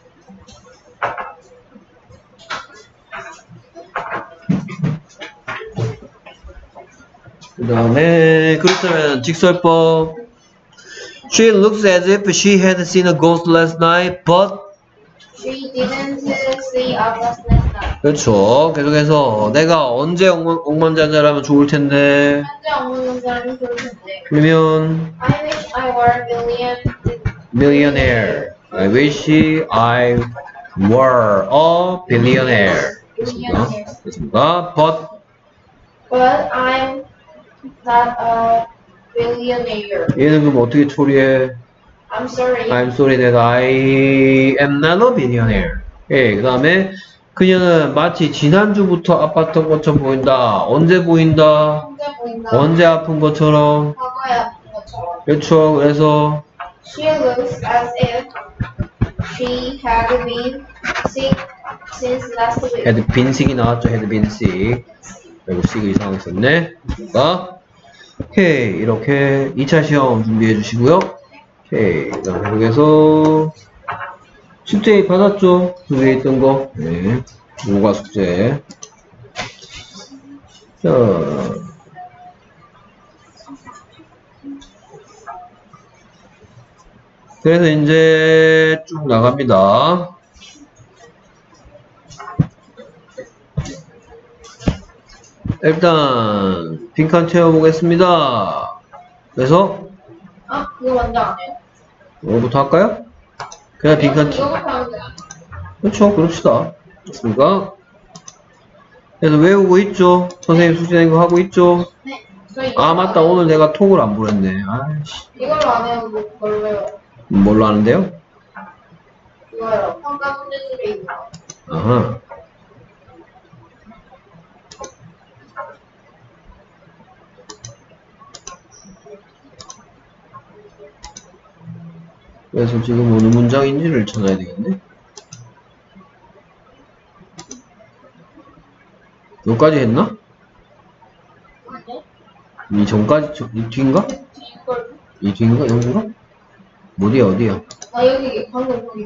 그 다음에 그렇다면 직설법 She looks as if she had seen a ghost last night, but She didn't see a ghost last night. 그렇죠. 계속해서 내가 언제 억- 억만장자라면 좋을 텐데 현재 없는 사람이 좋을 텐데. 그러면 I wish I were billion. millionaire. I wish I were a billionaire. 됐습니까? 됐습니까? But But I'm not a billionaire. 얘는 그럼 어떻게 처리해? I'm sorry. I'm sorry that I am not a billionaire. 예, 그 다음에 그녀는 마치 지난주부터 아팠던 것처럼 보인다. 언제 보인다? 현재 보인다. 언제 아픈 것처럼. 과거에 아픈 것처럼. 그렇죠. 그래서 She looks as if she had been sick since last week. had been sick이 나왔죠. had been sick. 그리고 sick 이상하게 썼네. 그러니까 오케이. 이렇게 이 차 시험 준비해 주시고요. 오케이. 그 다음에 계속해서 숙제 받았죠? 두 개 있던 거. 네. 요가 숙제. 자. 그래서 이제 쭉 나갑니다. 일단 빈칸 채워보겠습니다. 그래서 아, 그거 먼저 안 해요? 뭐부터 할까요? 그냥 빈칸 채 이거부터 하면 돼요. 그렇죠. 그럽시다. 됐습니까? 그래서 외우고 있죠. 선생님 숙제낸 거 하고 있죠. 네. 저 이거 아 맞다. 오늘 내가 톡을 안 보냈네. 아이씨. 이걸로 안 해요. 뭐, 그걸 왜요? 뭘로 하는데요? 이거요. 평가 문제집에 있는 거. 아하. 그래서 지금 어느 문장인지를 찾아야 되겠네. 여기까지 했나? 아니요? 이 전까지, 저, 이 뒤인가? 이걸. 이 뒤인가? 여기가? 어디야, 어디야? 아, 여기, 방금 거기.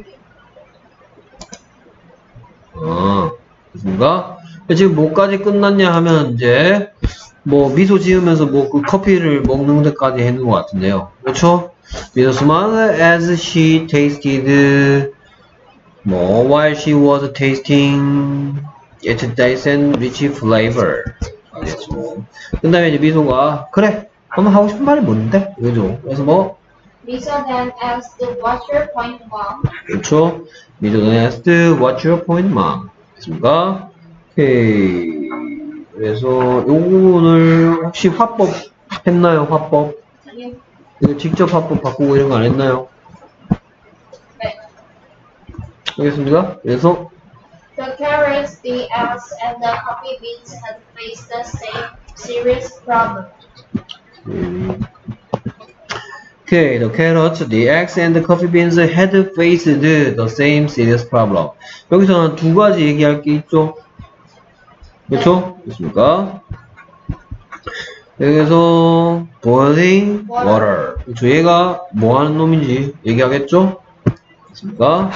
아, 됐습니까? 지금 뭐까지 끝났냐 하면 이제, 뭐, 미소 지으면서 뭐, 그 커피를 먹는 데까지 했는 것 같은데요. 그렇죠? With a smile as she tasted, 뭐, while she was tasting its nice and rich flavor. 알겠죠? 그 다음에 이제 미소가, 그래, 엄마 하고 싶은 말이 뭔데? 그죠? 그래서 뭐, Lisa then asked, what's your point, mom? 그렇죠? 미소는 asked, what's your point, mom? 됐습니까? 오케이. 그래서 요 부분을 혹시 화법 했나요? 화법? 아니요. 이거 직접 화법 바꾸고 이런 거 안 했나요? 네. 알겠습니다. 그래서 The carrots, the eggs, and the coffee beans had faced the same serious problem. 음, okay, the carrots, the eggs, and the coffee beans had faced the same serious problem. 여기서는 두 가지 얘기할 게 있죠. 그렇죠? 됐습니까? 여기서 boiling water. 그쵸, 얘가 뭐 하는 놈인지 얘기하겠죠? 됐습니까?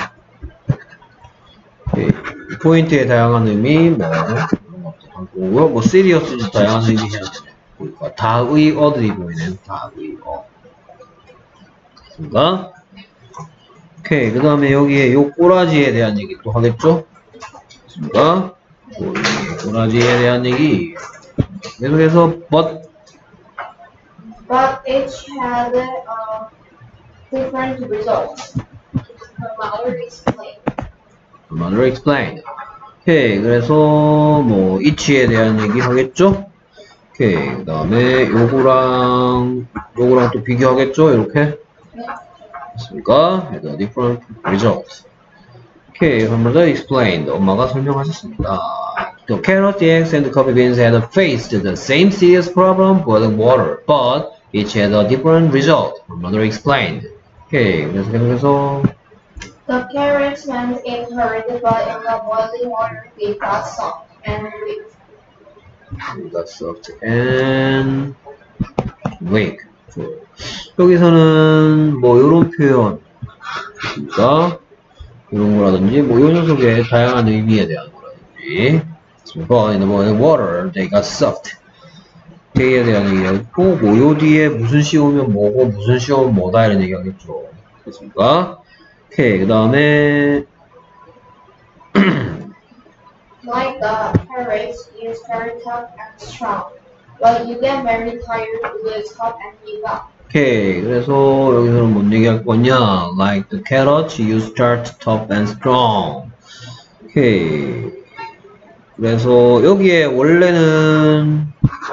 오케이. 포인트의 다양한 의미, 뭐, 한국어, 뭐, seriously 다양한 의미 해야 되네. 다의 어들이 보이네요. 다의 어. 됐습니까? 오케이. 그 다음에 여기에 요 꼬라지에 대한 얘기 또 하겠죠? 됐습니까? 꼬라지에 대한 얘기. 계속해서, but, But each had uh, different results. The mother explained. The mother explained. 오케이. 그래서, 뭐, each에 대한 얘기 하겠죠? 오케이. 그 다음에, 요거랑, 요거랑 또 비교하겠죠? 이렇게. 됐습니까? The different results. 오케이. her mother explained. 엄마가 설명하셨습니다. The carrot, the eggs, and the coffee beans had faced the same serious problem, boiling water, but each had a different result. Her mother explained. 오케이. 그래서 계속해서 The carrots went in hard, but in the boiling water they got soft and weak. got soft and weak. 여기서는 뭐 이런 표현, 그러니까 이런 거라든지 뭐 이 녀석의 다양한 의미에 대한 거라든지. But in the boiling water they got soft. 데이에 대한 얘기하고, 뭐, 요 뒤에 무슨 시 오면 뭐고, 무슨 시 오면 뭐다, 이런 얘기 하겠죠. 됐습니까? 오케이, 그 다음에, Like the carrots, you start tough and strong, but you get very tired, lose hope, and give up. 오케이, 그래서 여기서는 뭔 얘기할 거냐? Like the carrots, you start tough and strong. 오케이. 그래서 여기에 원래는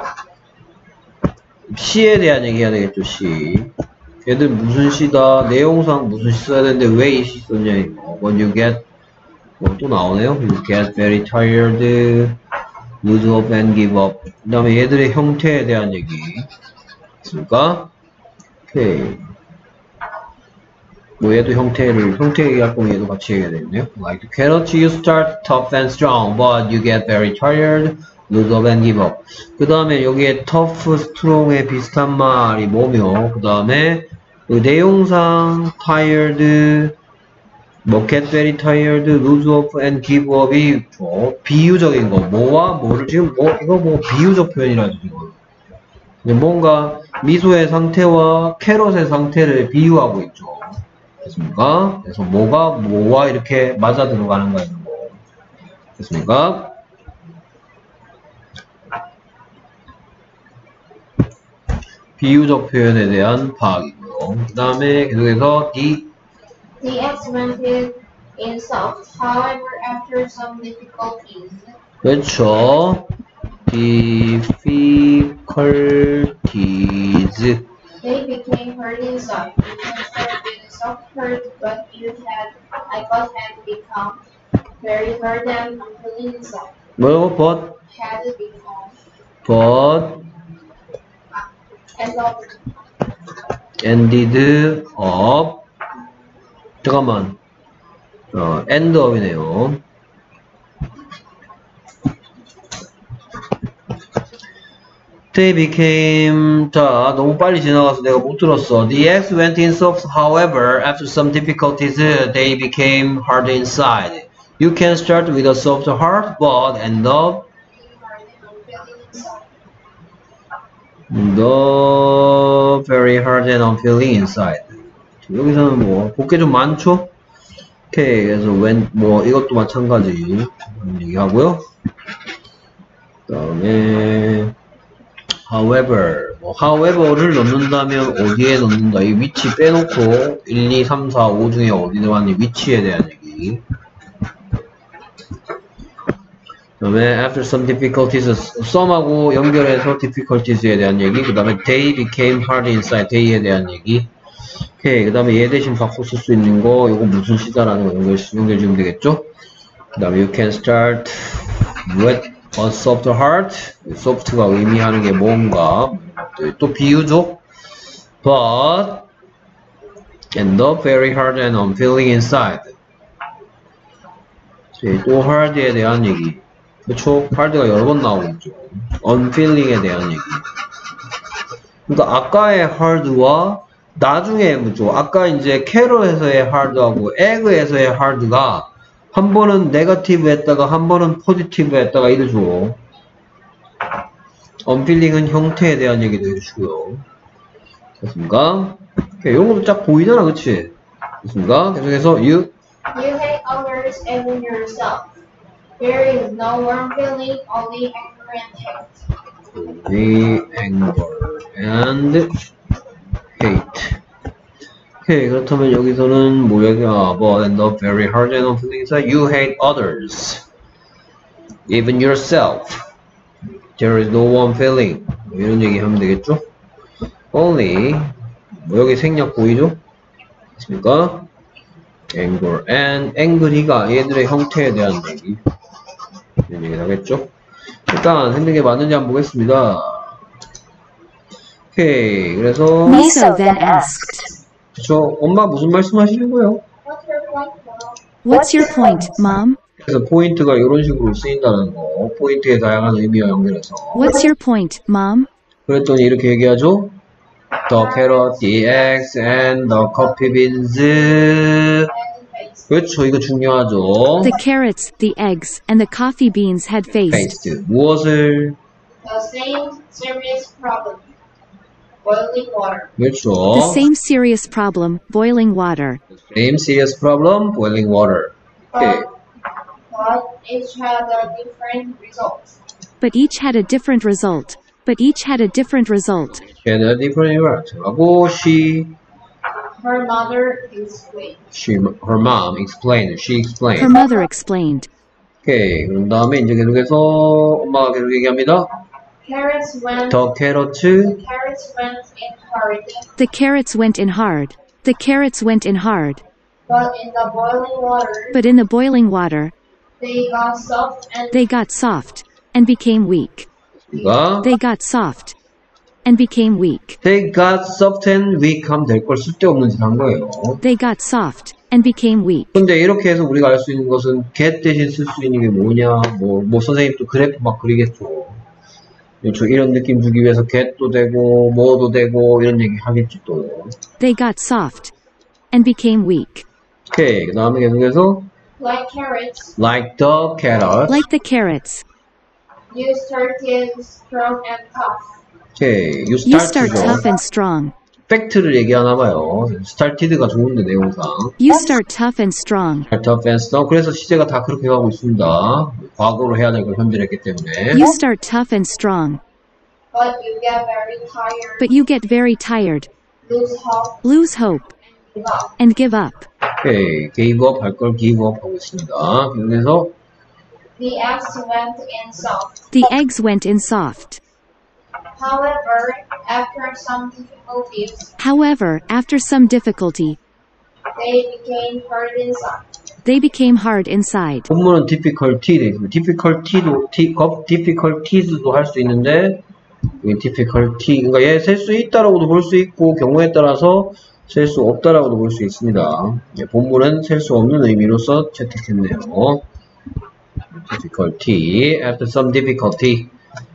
시에 대한 얘기 해야 되겠죠, 시. 걔들 무슨 시다, 내용상 무슨 시 써야 되는데 왜 이 시 썼냐, 이거. When you get, 뭐 또 나오네요. You get very tired, lose hope and give up. 그 다음에 얘들의 형태에 대한 얘기. 있습니까? 오케이. 뭐 얘도 형태를, 형태 얘기할 거면 얘도 같이 얘기해야 되겠네요. Like the carrots, you start tough and strong, but you get very tired, lose up and give up. 그 다음에 여기에 tough, strong에 비슷한 말이 뭐며, 그 다음에 내용상 tired, 뭐 get very tired, lose up and give up이 뭐 비유적인 거, 뭐와 뭐를 지금 뭐 이거 뭐 비유적 표현이라죠 지금. 뭔가 미소의 상태와 캐럿의 상태를 비유하고 있죠. 됐습니까? 그래서 뭐가 뭐와 이렇게 맞아 들어가는 거예요. 됐습니까? 비유적 표현에 대한 파악이고요. 그 다음에 계속해서 the The eggs went in soft, however, after some difficulties. 그렇죠. difficulties. They became hard inside. You can start with a soft hurt, but you had, I got had become very hard and unfeeling inside. 뭐라고? but Had become but end up. ended up. 잠깐만. 어, end up이네요. They became, 자, 너무 빨리 지나가서 내가 못 들었어. The eggs went in soft, however, after some difficulties, they became hard inside. You can start with a soft heart, but end up the very hard and unfeeling inside. 여기서는 뭐, 볼 게 좀 많죠? 오케이, 그래서 when, 뭐, 이것도 마찬가지 얘기하고요. 그 다음에, however, 뭐, however를 넣는다면 어디에 넣는다? 이 위치 빼놓고 일, 이, 삼, 사, 오 중에 어디 들어가니 위치에 대한 얘기. 그 다음에 after some difficulties, some하고 연결해서 difficulties에 대한 얘기. 그 다음에 they became hard inside, they에 대한 얘기. 오케이, 그 다음에 얘 대신 바꿔 쓸 수 있는 거, 이거 무슨 시다라는 거 연결, 연결 지으면 되겠죠? 그 다음에 you can start with a soft heart. soft가 의미하는 게 뭔가, 또 비유죠? but end up very hard and unfeeling inside. 또 hard에 대한 얘기. 그쵸? hard가 여러 번 나오고 있죠. unfeeling에 대한 얘기. 그러니까 아까의 hard와 나중에 뭐죠? 아까 이제 캐럿에서의 hard하고 egg에서의 hard가 한 번은 네거티브 했다가 한 번은 포지티브 했다가 이러죠. unfeeling은 형태에 대한 얘기도 해주시고요. 됐습니까? 이런 것도 쫙 보이잖아, 그치? 됐습니까? 계속해서 you You hate others and yourself. There is no warm feeling, only anger and hate. the anger and hate. 오케이, 그렇다면 여기서는 뭐야? But end up very hard and unfeeling inside. You hate others, even yourself. There is no warm feeling. 뭐 이런 얘기 하면 되겠죠? Only 뭐 여기 생략 보이죠? 됐습니까? anger and angry가 얘들의 형태에 대한 얘기 이런 얘기 하겠죠? 일단 생각에 맞는지 한번 보겠습니다. 오케이, 그래서 Miso then asked, 그쵸? 엄마 무슨 말씀하시는 거예요? What's your point, What's your point, Mom? Mom? 그래서 포인트가 이런 식으로 쓰인다는 거, 포인트의 다양한 의미와 연결해서 What's your point, Mom? 그랬더니 이렇게 얘기하죠? The carrot, the eggs, and the coffee beans. 그렇죠, 이거 중요하죠. The carrots, the eggs, and the coffee beans had faced faced 무엇을? The same serious problem. Boiling water. 그렇죠. the same serious problem, boiling water. Same serious problem, boiling water. 오케이. But, but each had a different result. But each had a different result. But each had a different result. And a different result. 하고 she, Her mother explained. she, her mom explained. She explained. Her mother explained. 오케이. 그런 다음에 이제 계속해서 엄마가 계속 얘기합니다. Carrots went. The carrots, The carrots went in hard, The carrots went in hard. The carrots went in hard. but in the boiling water, But in the boiling water, they got soft and they got soft and became weak. 가 They got soft and became weak. They got soft and weak 하면 될 걸 쓸데없는 짓 한 거예요. They got soft and became weak. 근데 이렇게 해서 우리가 알 수 있는 것은 get 대신 쓸 수 있는 게 뭐냐, 뭐, 뭐 선생님 또 그래프 막 그리겠죠. 그렇죠. 이런 느낌 주기 위해서 get도 되고 뭐도 되고 이런 얘기 하겠지 또. They got soft and became weak. 오케이. 그 다음에 계속해서 like carrots, like the carrot. Like the carrots, you started strong and tough. 오케이. You you start start죠. tough and strong. 팩트를 얘기하나 봐요. started가 좋은데 내용상. You start tough and strong. tough and strong. 그래서 시제가 다 그렇게 가고 있습니다. 과거로 해야 될 걸 현재를 했기 때문에. You start tough and strong. But you get very tired, But you get very tired, lose hope, lose hope, give up. and give up. 오케이. gave up 할 걸 give up 하고 있습니다. 그래서 The eggs went in soft. The eggs went in soft. However, after some difficulties, However, after some difficulty, they became hard inside. they became hard inside. 본문은 difficulty 돼 있습니다. difficulty도 t- difficulties도 할 수 있는데 이게 difficulty 그러니까 얘 셀 수 있다라고도 볼 수 있고 경우에 따라서 셀 수 없다라고도 볼 수 있습니다. 예, 본문은 셀 수 없는 의미로서 채택했네요. difficulty after some difficulty.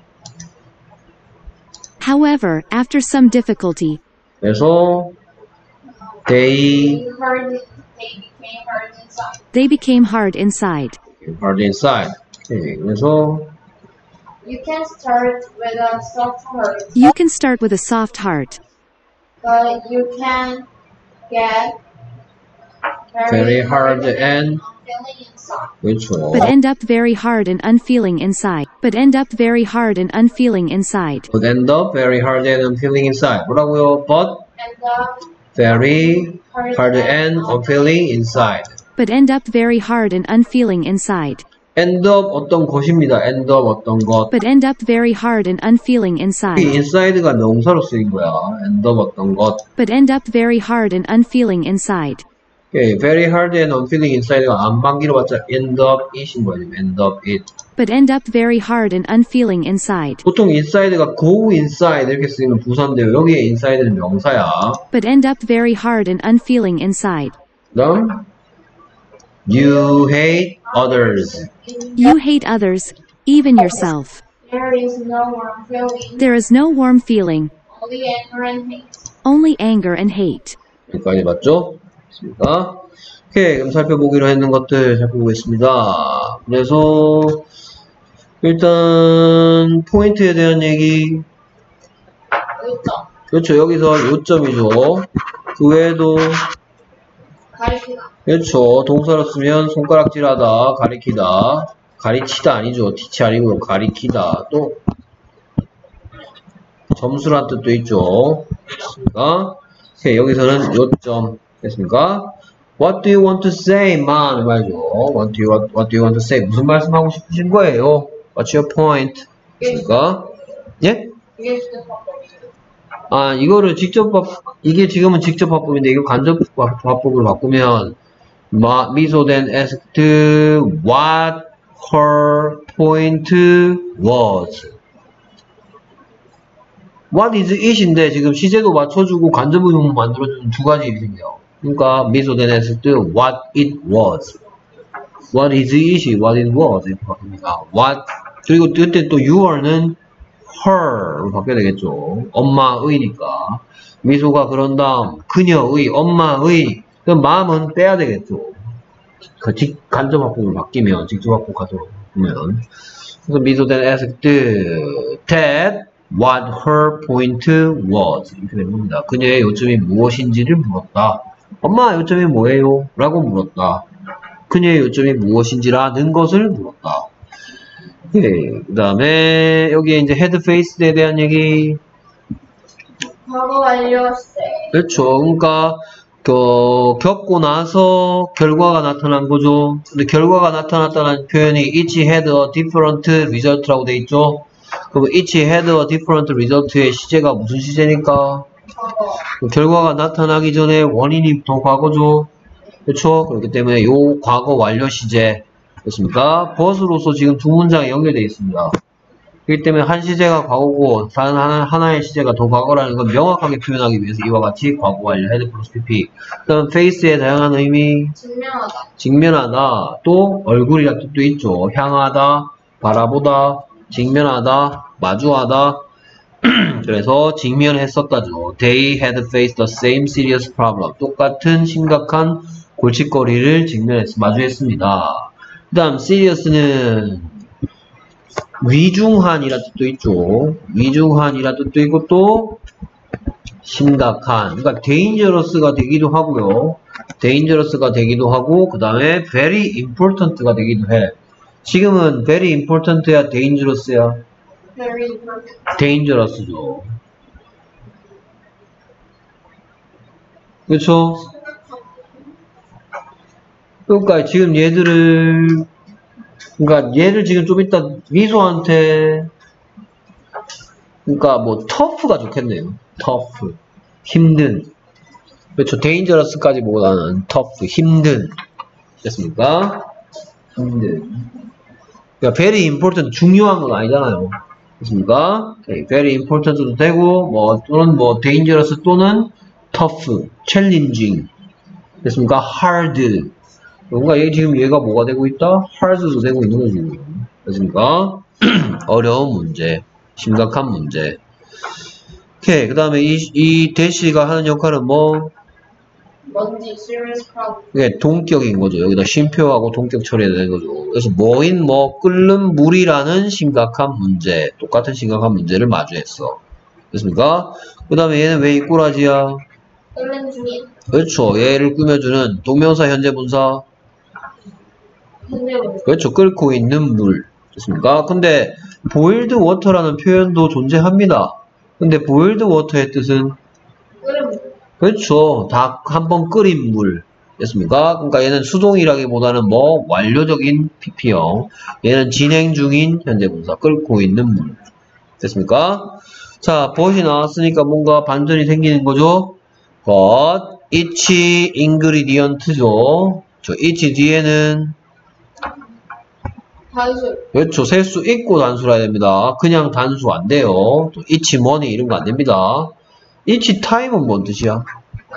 However, after some difficulty, 그래서 they They hard, they became hard inside. they became hard inside. hard inside. 오케이, 그래서 You can start with a soft heart, You can start with a soft heart, but you can get very hard and unfeeling inside. 그렇죠. but end up very hard and unfeeling inside. But end up very hard and unfeeling inside. But end up very hard and unfeeling inside. 뭐라고요? But And the very hard and unfeeling inside. But end up very hard and unfeeling inside. end up 어떤 것입니다. end up 어떤 것. But end up very hard and unfeeling 이 inside. inside가 명사로 쓰인 거야. end up 어떤 것. But end up very hard and unfeeling inside. Okay, very hard and unfeeling inside가 안방기로 봤자 end up it인 거예요. end up it. But end up very hard and unfeeling inside. 보통 inside가 go inside 이렇게 쓰이는 부사인데요. 여기에 inside는 명사야. But end up very hard and unfeeling inside. 그다음 you hate others. You hate others, even yourself. There is no warm feeling, There is no warm feeling, only anger and hate. Only anger and hate. 여기까지 맞죠? 됐습니다. 오케이, 그럼 살펴보기로 했는 것들 살펴보겠습니다. 그래서 일단 포인트에 대한 얘기. 요점. 그렇죠. 여기서 요점이죠. 그 외에도 가리키다. 그렇죠. 동사로 쓰면 손가락질하다, 가리키다. 가리치다 아니죠. 티치 아니고요. 가리키다. 또 점수란 뜻도 있죠. 됐습니까? 오케이, 여기서는 요점. 됐습니까? What do you want to say, man? 말이죠. What do you, what, what do you want to say? 무슨 말씀하고 싶으신 거예요? What's your point? 됐습니까? 예? 이게 진짜 바꿔. 아, 이거를 직접 밥, 이게 지금은 직접 화법인데, 이거 간접 화법으로 바꾸면, 마, 미소 then asked what her point was. What is it인데, 지금 시제도 맞춰주고 간접 의문 만들어주는 두 가지 일이 생겨요. 그러니까, 미소 then asked what it was. What is it이 what it was. 이렇게 바뀝니다. What, 그리고 그때 또 you're는 her로 바뀌어야 되겠죠. 엄마의니까. 미소가 그런 다음 그녀의, 엄마의, 그럼 마음은 빼야 되겠죠. 그 직, 간접 합법으로 바뀌면, 직접 합법 가도록 보면. 그래서 미소 then asked that what her point was. 이렇게 된 겁니다. 그녀의 요점이 무엇인지를 물었다. 엄마, 요점이 뭐예요? 라고 물었다. 그녀의 요점이 무엇인지라는 것을 물었다. 예, 그 다음에 여기에 이제 헤드 페이스에 대한 얘기. 과거 완료 say. 그렇죠. 그러니까 그, 겪고 나서 결과가 나타난 거죠. 근데 결과가 나타났다는 표현이 each had a different result라고 돼 있죠. 그럼 each had a different result의 시제가 무슨 시제니까? 과거. 결과가 나타나기 전에 원인이 더 과거죠. 그렇죠. 그렇기 때문에 요 과거 완료 시제. 됐습니까? 벗으로서 지금 두 문장이 연결되어 있습니다. 그렇기 때문에 한 시제가 과거고 다른 하나, 하나의 시제가 더 과거라는 걸 명확하게 표현하기 위해서 이와 같이 과거 완료 헤드 플러스 피피. 그 다음 face의 다양한 의미. 직면하다. 직면하다. 또 얼굴이라는 뜻도 있죠. 향하다, 바라보다, 직면하다, 마주하다. 그래서 직면했었다죠. They had faced the same serious problem. 똑같은 심각한 골칫거리를 직면했, 마주했습니다. 그 다음 serious는 위중한이라 뜻도 있죠. 위중한이라 뜻도 있고 또 심각한. 그러니까 dangerous가 되기도 하고요. dangerous가 되기도 하고 그 다음에 very important가 되기도 해. 지금은 very important야 dangerous야? very important. dangerous죠. 그렇죠? 그러니까 지금 얘들을 그러니까 얘를 지금 좀 이따 미소한테 그러니까 뭐 터프가 좋겠네요. 터프 힘든. 그렇죠. dangerous까지 보다는 터프 힘든. 됐습니까? 힘든. 그러니까 very important 중요한 건 아니잖아요. 됐습니까? Okay. very important도 되고 뭐 또는 뭐 dangerous 또는 tough, challenging. 됐습니까? hard. 뭔가 얘 지금 얘가 뭐가 되고 있다? hard도 되고 있는 거지. 됐습니까? 어려운 문제, 심각한 문제. 오케이. 그 다음에 이, 이 대시가 하는 역할은 뭐? 뭔지 serious problem. 이게 동격인 거죠. 여기다 쉼표하고 동격 처리해야 되는 거죠. 그래서 뭐인 뭐 끓는 물이라는 심각한 문제, 똑같은 심각한 문제를 마주했어. 됐습니까? 그 다음에 얘는 왜 이 꼬라지야? 끓는 중인. 그렇죠. 얘를 꾸며주는 동명사 현재분사. 현재분. 그렇죠. 끓고 있는 물. 됐습니까? 근데 boiled water라는 표현도 존재합니다. 근데 boiled water의 뜻은 끓는 물. 그렇죠. 다 한 번 끓인 물. 됐습니까? 그러니까 얘는 수동이라기보다는 뭐 완료적인 피피형. 얘는 진행 중인 현재분사. 끓고 있는 물. 됐습니까? 자, but이 나왔으니까 뭔가 반전이 생기는 거죠. but each ingredient죠. 저 each 뒤에는 단수. 그렇죠. 셀 수 있고 단수라 해야 됩니다. 그냥 단수 안 돼요. 또 each money 이런 거 안 됩니다. each time은 뭔 뜻이야?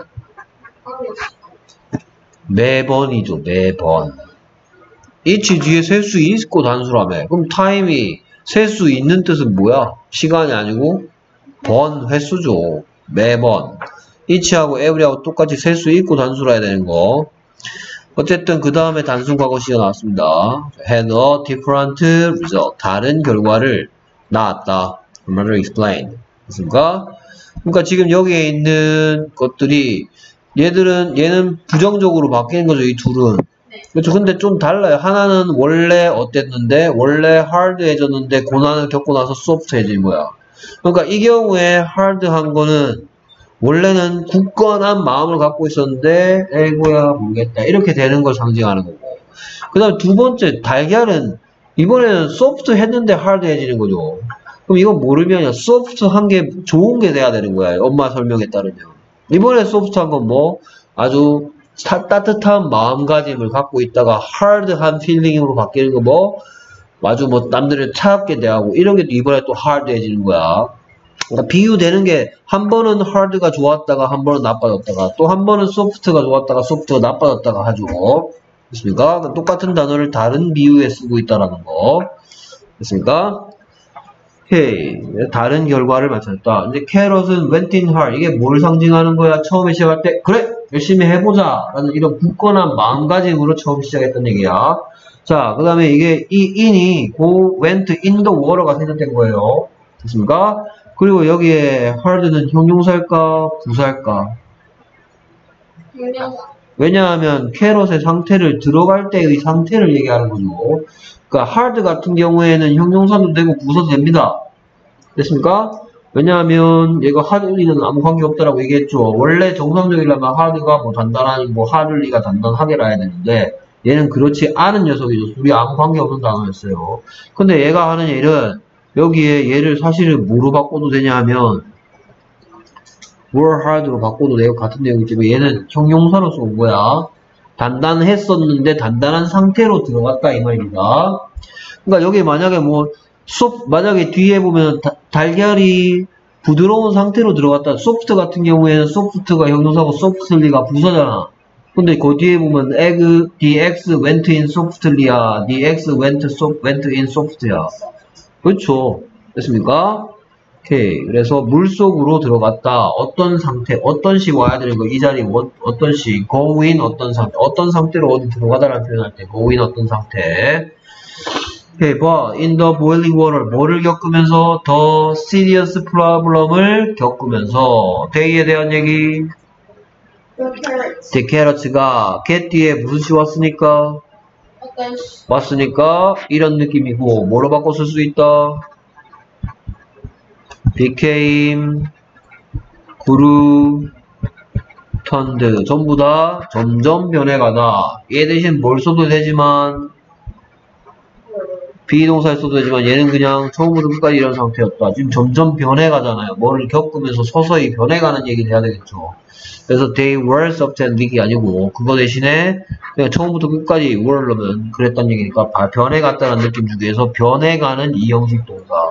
매번이죠. 매번. each 뒤에 셀 수 있고 단수라며. 그럼 time이 셀 수 있는 뜻은 뭐야? 시간이 아니고 번 횟수죠. 매번. each하고 every하고 똑같이 셀 수 있고 단수로 해야 되는 거. 어쨌든 그 다음에 단순 과거시가 나왔습니다. had a different result. 다른 결과를 낳았다. Another explained. 그렇습니까? 그러니까 지금 여기에 있는 것들이 얘들은 얘는 부정적으로 바뀌는 거죠. 이 둘은. 그렇죠. 근데 좀 달라요. 하나는 원래 어땠는데 원래 하드해졌는데 고난을 겪고 나서 소프트해진 거야. 그러니까 이 경우에 하드한 거는 원래는 굳건한 마음을 갖고 있었는데 에이고야 모르겠다 이렇게 되는 걸 상징하는 거고, 그 다음 두 번째 달걀은 이번에는 소프트했는데 하드해지는 거죠. 그럼 이건 모르면 소프트한 게 좋은 게 돼야 되는 거야. 엄마 설명에 따르면. 이번에 소프트한 건 뭐 아주 타, 따뜻한 마음가짐을 갖고 있다가 하드한 필링으로 바뀌는 거 뭐 아주 뭐 남들을 차갑게 대하고 이런 게 이번에 또 하드해지는 거야. 그러니까 비유되는 게 한 번은 하드가 좋았다가 한 번은 나빠졌다가 또 한 번은 소프트가 좋았다가 소프트가 나빠졌다가 하죠. 됐습니까? 똑같은 단어를 다른 비유에 쓰고 있다라는 거. 됐습니까? 오케이. 다른 결과를 맞췄다. 이제 캐럿은 went in hard. 이게 뭘 상징하는 거야? 처음에 시작할 때 그래 열심히 해보자 라는 이런 굳건한 마음가짐으로 처음 시작했던 얘기야. 자, 그 다음에 이게 이 in이 go went in the water가 생략된 거예요. 됐습니까? 그리고 여기에 hard는 형용사일까 부사일까? 형용사. 왜냐하면 캐럿의 상태를 들어갈 때의 상태를 얘기하는 거죠. 그러니까 hard 같은 경우에는 형용사도 되고 부사도 됩니다. 됐습니까? 왜냐하면 얘가 hardly는 아무 관계없다라고 얘기했죠. 원래 정상적이라면 hard가 뭐 단단하니 뭐 hardly가 단단하게라 해야 되는데 얘는 그렇지 않은 녀석이죠. 둘이 아무 관계없는 단어였어요. 근데 얘가 하는 일은 여기에 얘를 사실은 뭐로 바꿔도 되냐 하면 were hard로 바꿔도 되고 같은 내용이지만 얘는 형용사로 쏜 거야. 단단했었는데 단단한 상태로 들어갔다 이 말입니다. 그러니까 여기 만약에 뭐 소, 만약에 뒤에 보면 다, 달걀이 부드러운 상태로 들어갔다. 소프트 같은 경우에는 소프트가 형용사고 소프트리가 부사잖아. 근데 그 뒤에 보면 egg, the eggs went in softly야. the eggs went, so, went in soft야. 그렇죠. 됐습니까? 오케이. 그래서 물속으로 들어갔다. 어떤 상태, 어떤 식 와야 되는 거. 이 자리 뭐, 어떤 식, go in 어떤 상태, 어떤 상태로 어디 들어가다라는 표현할 때 go in 어떤 상태. 오케이. 봐. in the boiling water. 뭐를 겪으면서 the serious problem을 겪으면서 day에 대한 얘기. The carrots. the carrots가 get 뒤에 무슨 시 왔으니까? 어떤 시. 왔으니까 이런 느낌이고 뭐로 바꿔 쓸 수 있다? became, grew, turned 전부 다 점점 변해가다. 얘 대신 뭘 써도 되지만 비동사에 써도 되지만 얘는 그냥 처음부터 끝까지 이런 상태였다. 지금 점점 변해가잖아요. 뭐를 겪으면서 서서히 변해가는 얘기를 해야 되겠죠. 그래서 they were subject week이 아니고 그거 대신에 그냥 처음부터 끝까지 were를 넣으면 그랬단 얘기니까 변해갔다는 느낌 주기 위해서 변해가는 이 형식 동사.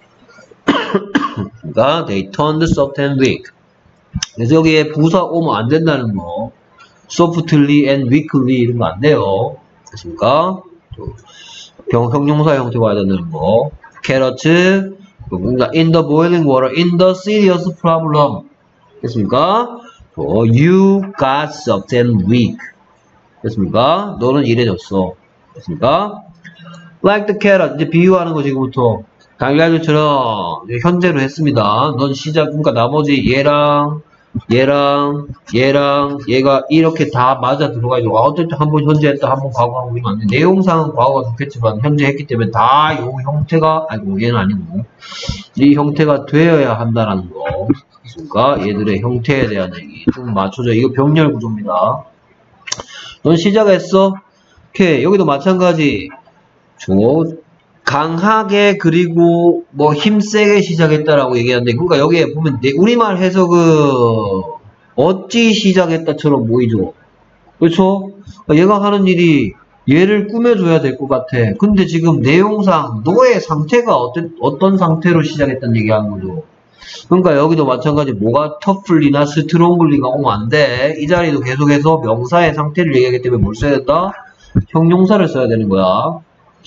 그러니까 they turned subject week. 그래서 여기에 부사 오면 안 된다는 거. softly and weakly 이런 거 안 돼요. 됐습니까? 병, 형용사 형태가 와야 된다는 거. carrots, 그러니까 in the boiling water, in the serious problem. 됐습니까? 어, you got subject weak. 됐습니까? 너는 이래졌어. 됐습니까? like the carrot. 이제 비유하는 거 지금부터. 달걀들처럼 현재로 했습니다. 넌 시작, 그러니까 나머지 얘랑 얘랑 얘랑 얘가 이렇게 다 맞아 들어가야죠. 아, 어쨌든 한번 현재 했다, 한번 과거 하고 이러면 안 돼. 내용상은 과거가 좋겠지만 현재 했기 때문에 다 요 형태가, 아이고 얘는 아니고 이 형태가 되어야 한다는 거. 그러니까 얘들의 형태에 대한 얘기 좀 맞춰줘. 이거 병렬 구조입니다. 넌 시작했어? 오케이. 여기도 마찬가지. 저 강하게 그리고 뭐 힘세게 시작했다라고 얘기하는데, 그러니까 여기에 보면 우리말 해석은 어찌 시작했다처럼 보이죠. 그렇죠? 얘가 하는 일이 얘를 꾸며줘야 될 것 같아. 근데 지금 내용상 너의 상태가 어떤, 어떤 상태로 시작했다는 얘기하는 거죠. 그러니까 여기도 마찬가지 뭐가 터플리나 스트롱글리가 오면 안 돼. 이 자리도 계속해서 명사의 상태를 얘기하기 때문에 뭘 써야 된다? 형용사를 써야 되는 거야.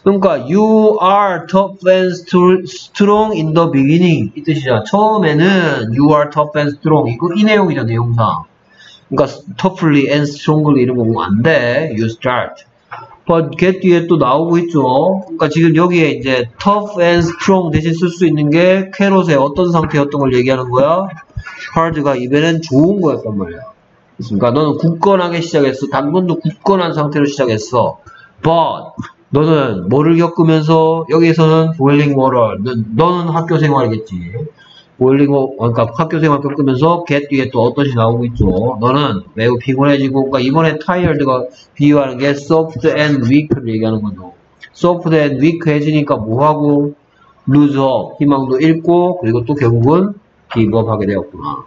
그러니까 you are tough and strong in the beginning 이 뜻이죠. 처음에는 you are tough and strong 이거 이 내용이죠. 내용상. 그러니까 toughly and strongly 이런 거 보면 안 돼. you start. but get 뒤에 또 나오고 있죠. 그러니까 지금 여기에 이제 tough and strong 대신 쓸 수 있는 게 캐롯의 어떤 상태였던 걸 얘기하는 거야. hard가 이번엔 좋은 거였단 말이야. 그러니까 너는 굳건하게 시작했어. 당근도 굳건한 상태로 시작했어. but 너는 뭐를 겪으면서 여기에서는 boiling water 너는 학교 생활이겠지. boiling water 그러니까 학교 생활 겪으면서 get 뒤에 또 어떤지 나오고 있죠. 너는 매우 피곤해지고 그러니까 이번에 tired가 비유하는 게 soft and weak를 얘기하는 거죠. soft and weak해지니까 뭐하고 lose hope 희망도 잃고 그리고 또 결국은 give up 하게 되었구나.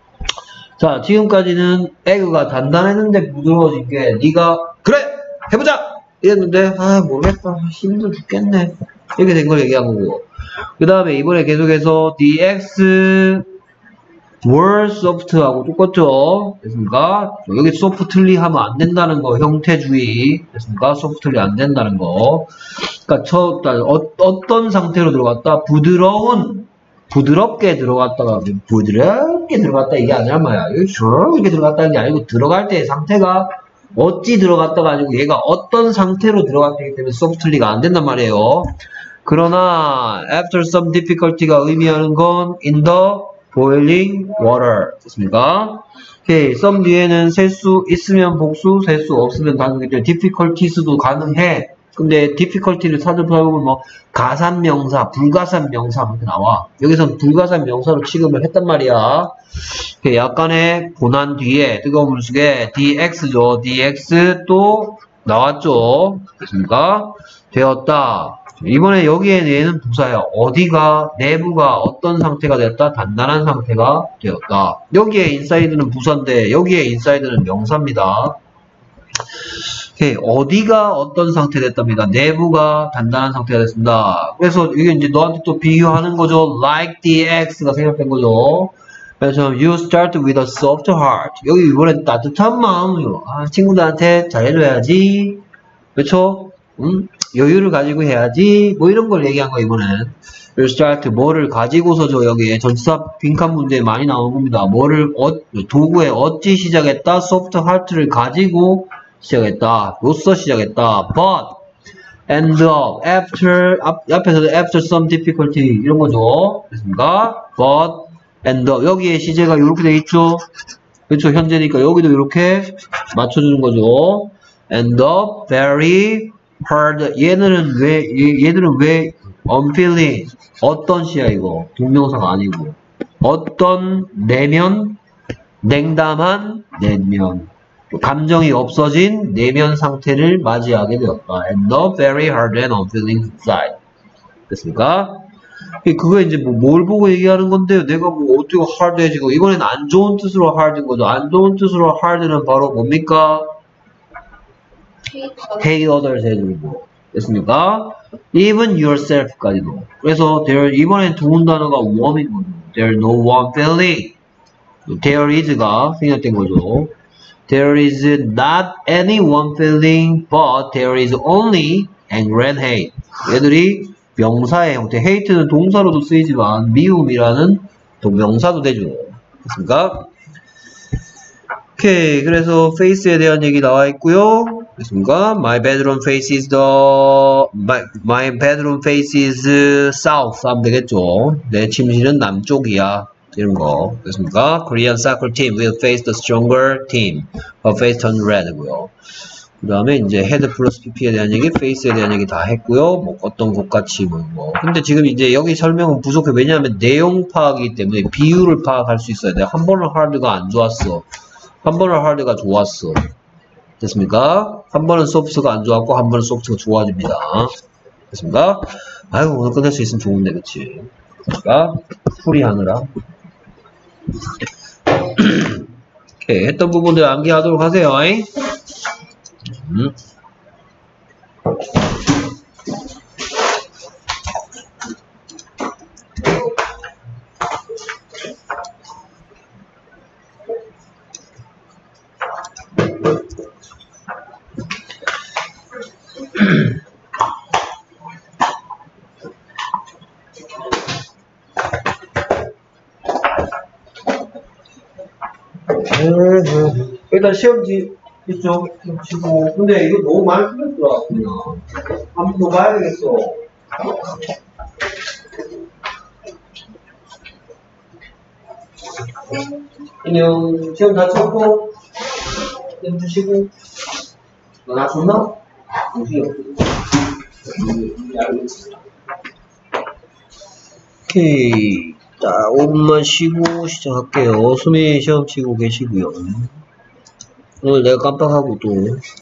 자 지금까지는 에그가 단단했는데 부드러워진 게 네가 그래 해보자 이랬는데 아 모르겠다 힘들어 죽겠네 이렇게 된 걸 얘기한 거고 그 다음에 이번에 계속해서 the X were soft하고 똑같죠 됐습니까? 여기 softly 하면 안 된다는 거 형태주의 됐습니까? softly 안 된다는 거 그러니까 첫, 어, 어떤 상태로 들어갔다 부드러운 부드럽게 들어갔다가 부드럽게 들어갔다 이게 아니란 말이야. 이렇게 들어갔다는 게 아니고 들어갈 때의 상태가 어찌 들어갔다가 아니고 얘가 어떤 상태로 들어갔기 때문에 softly가 안 된단 말이에요. 그러나 after some difficulty가 의미하는 건 in the boiling water 됐습니까? 오케이, some 뒤에는 셀 수 있으면 복수, 셀 수 없으면 단수기 때문에 difficulties도 가능해. 근데 difficulty를 찾아보면 뭐 가산명사, 불가산명사 이렇게 나와. 여기선 불가산명사로 취급을 했단 말이야. 약간의 고난 뒤에 뜨거운 물 속에 dx죠. dx 또 나왔죠. 됐습니까? 되었다. 이번에 여기에 얘는 부사야. 어디가 내부가 어떤 상태가 됐다? 단단한 상태가 되었다. 여기에 인사이드는 부사인데 여기에 인사이드는 명사입니다. 오케이, 어디가 어떤 상태 됐답니다. 내부가 단단한 상태가 됐습니다. 그래서 이게 이제 너한테 또 비교하는 거죠. Like dx가 생략된 거죠. 그래서 you start with a soft heart. 여기 이번엔 따뜻한 마음으로 아, 친구들한테 잘해줘야지. 그렇죠? 음? 여유를 가지고 해야지. 뭐 이런 걸 얘기한 거 이번엔. You start 뭐를 가지고서죠. 여기에 전치사 빈칸 문제에 많이 나온 겁니다. 뭐를 어, 도구에 어찌 시작했다. soft heart를 가지고 시작했다. 로써 시작했다. But end up after 앞, 앞에서도 after some difficulty 이런 거죠. 됐습니까? But end up 여기에 시제가 이렇게 돼 있죠. 그렇죠. 현재니까 여기도 이렇게 맞춰주는 거죠. End up very hard. 얘들은 왜 얘, 얘들은 왜 unfeeling 어떤 시야 이거 동명사가 아니고 어떤 내면 냉담한 내면 감정이 없어진 내면 상태를 맞이하게 되었다. And the very hard and unfeeling side. 됐습니까? 그거 이제 뭐 뭘 보고 얘기하는 건데요. 내가 뭐 어떻게 hard해지고 이번엔 안 좋은 뜻으로 hard인 거죠. 안 좋은 뜻으로 hard는 바로 뭡니까? Hate others 해주고. 됐습니까? Even yourself까지도. 그래서 there 이번엔 좋은 단어가 warm인 거죠. There's no warm feeling. There is가 생략된 거죠. There is not any one feeling, but there is only anger and hate. 얘들이 명사의 형태, hate는 동사로도 쓰이지만 미움이라는 명사도 되죠. 됐습니까? 오케이, 그래서 face에 대한 얘기 나와 있고요. 됐습니까? My bedroom face is the my, my bedroom face is south 하면 되겠죠. 내 침실은 남쪽이야. 이런 거 됐습니까? Korean soccer team will face the stronger team. Her face turned red고요. 그 다음에 이제 head 플러스 pp에 대한 얘기, face에 대한 얘기 다 했고요. 뭐 어떤 것같이 뭐, 뭐. 근데 지금 이제 여기 설명은 부족해. 왜냐하면 내용 파악이기 때문에 비율을 파악할 수 있어야 돼. 한 번은 hard가 안 좋았어. 한 번은 hard가 좋았어. 됐습니까? 한 번은 soft가 안 좋았고 한 번은 soft가 좋아집니다. 됐습니까? 아이고 오늘 끝낼 수 있으면 좋은데 그치? 됐습니까? 풀이하느라. 오케이, 했던 부분들 암기하도록 하세요. 음. 일단 시험지 있죠? 치고. 근데 이거 너무 많이 틀렸더라, 그냥. 한 번 더 봐야 되겠어. 안녕. 시험 다 쳤고, 좀 주시고. 너 나 줬나? 오케이. 자, 오 분만 쉬고 시작할게요. 수미 시험 치고 계시고요. 오늘 내가 깜빡하고 또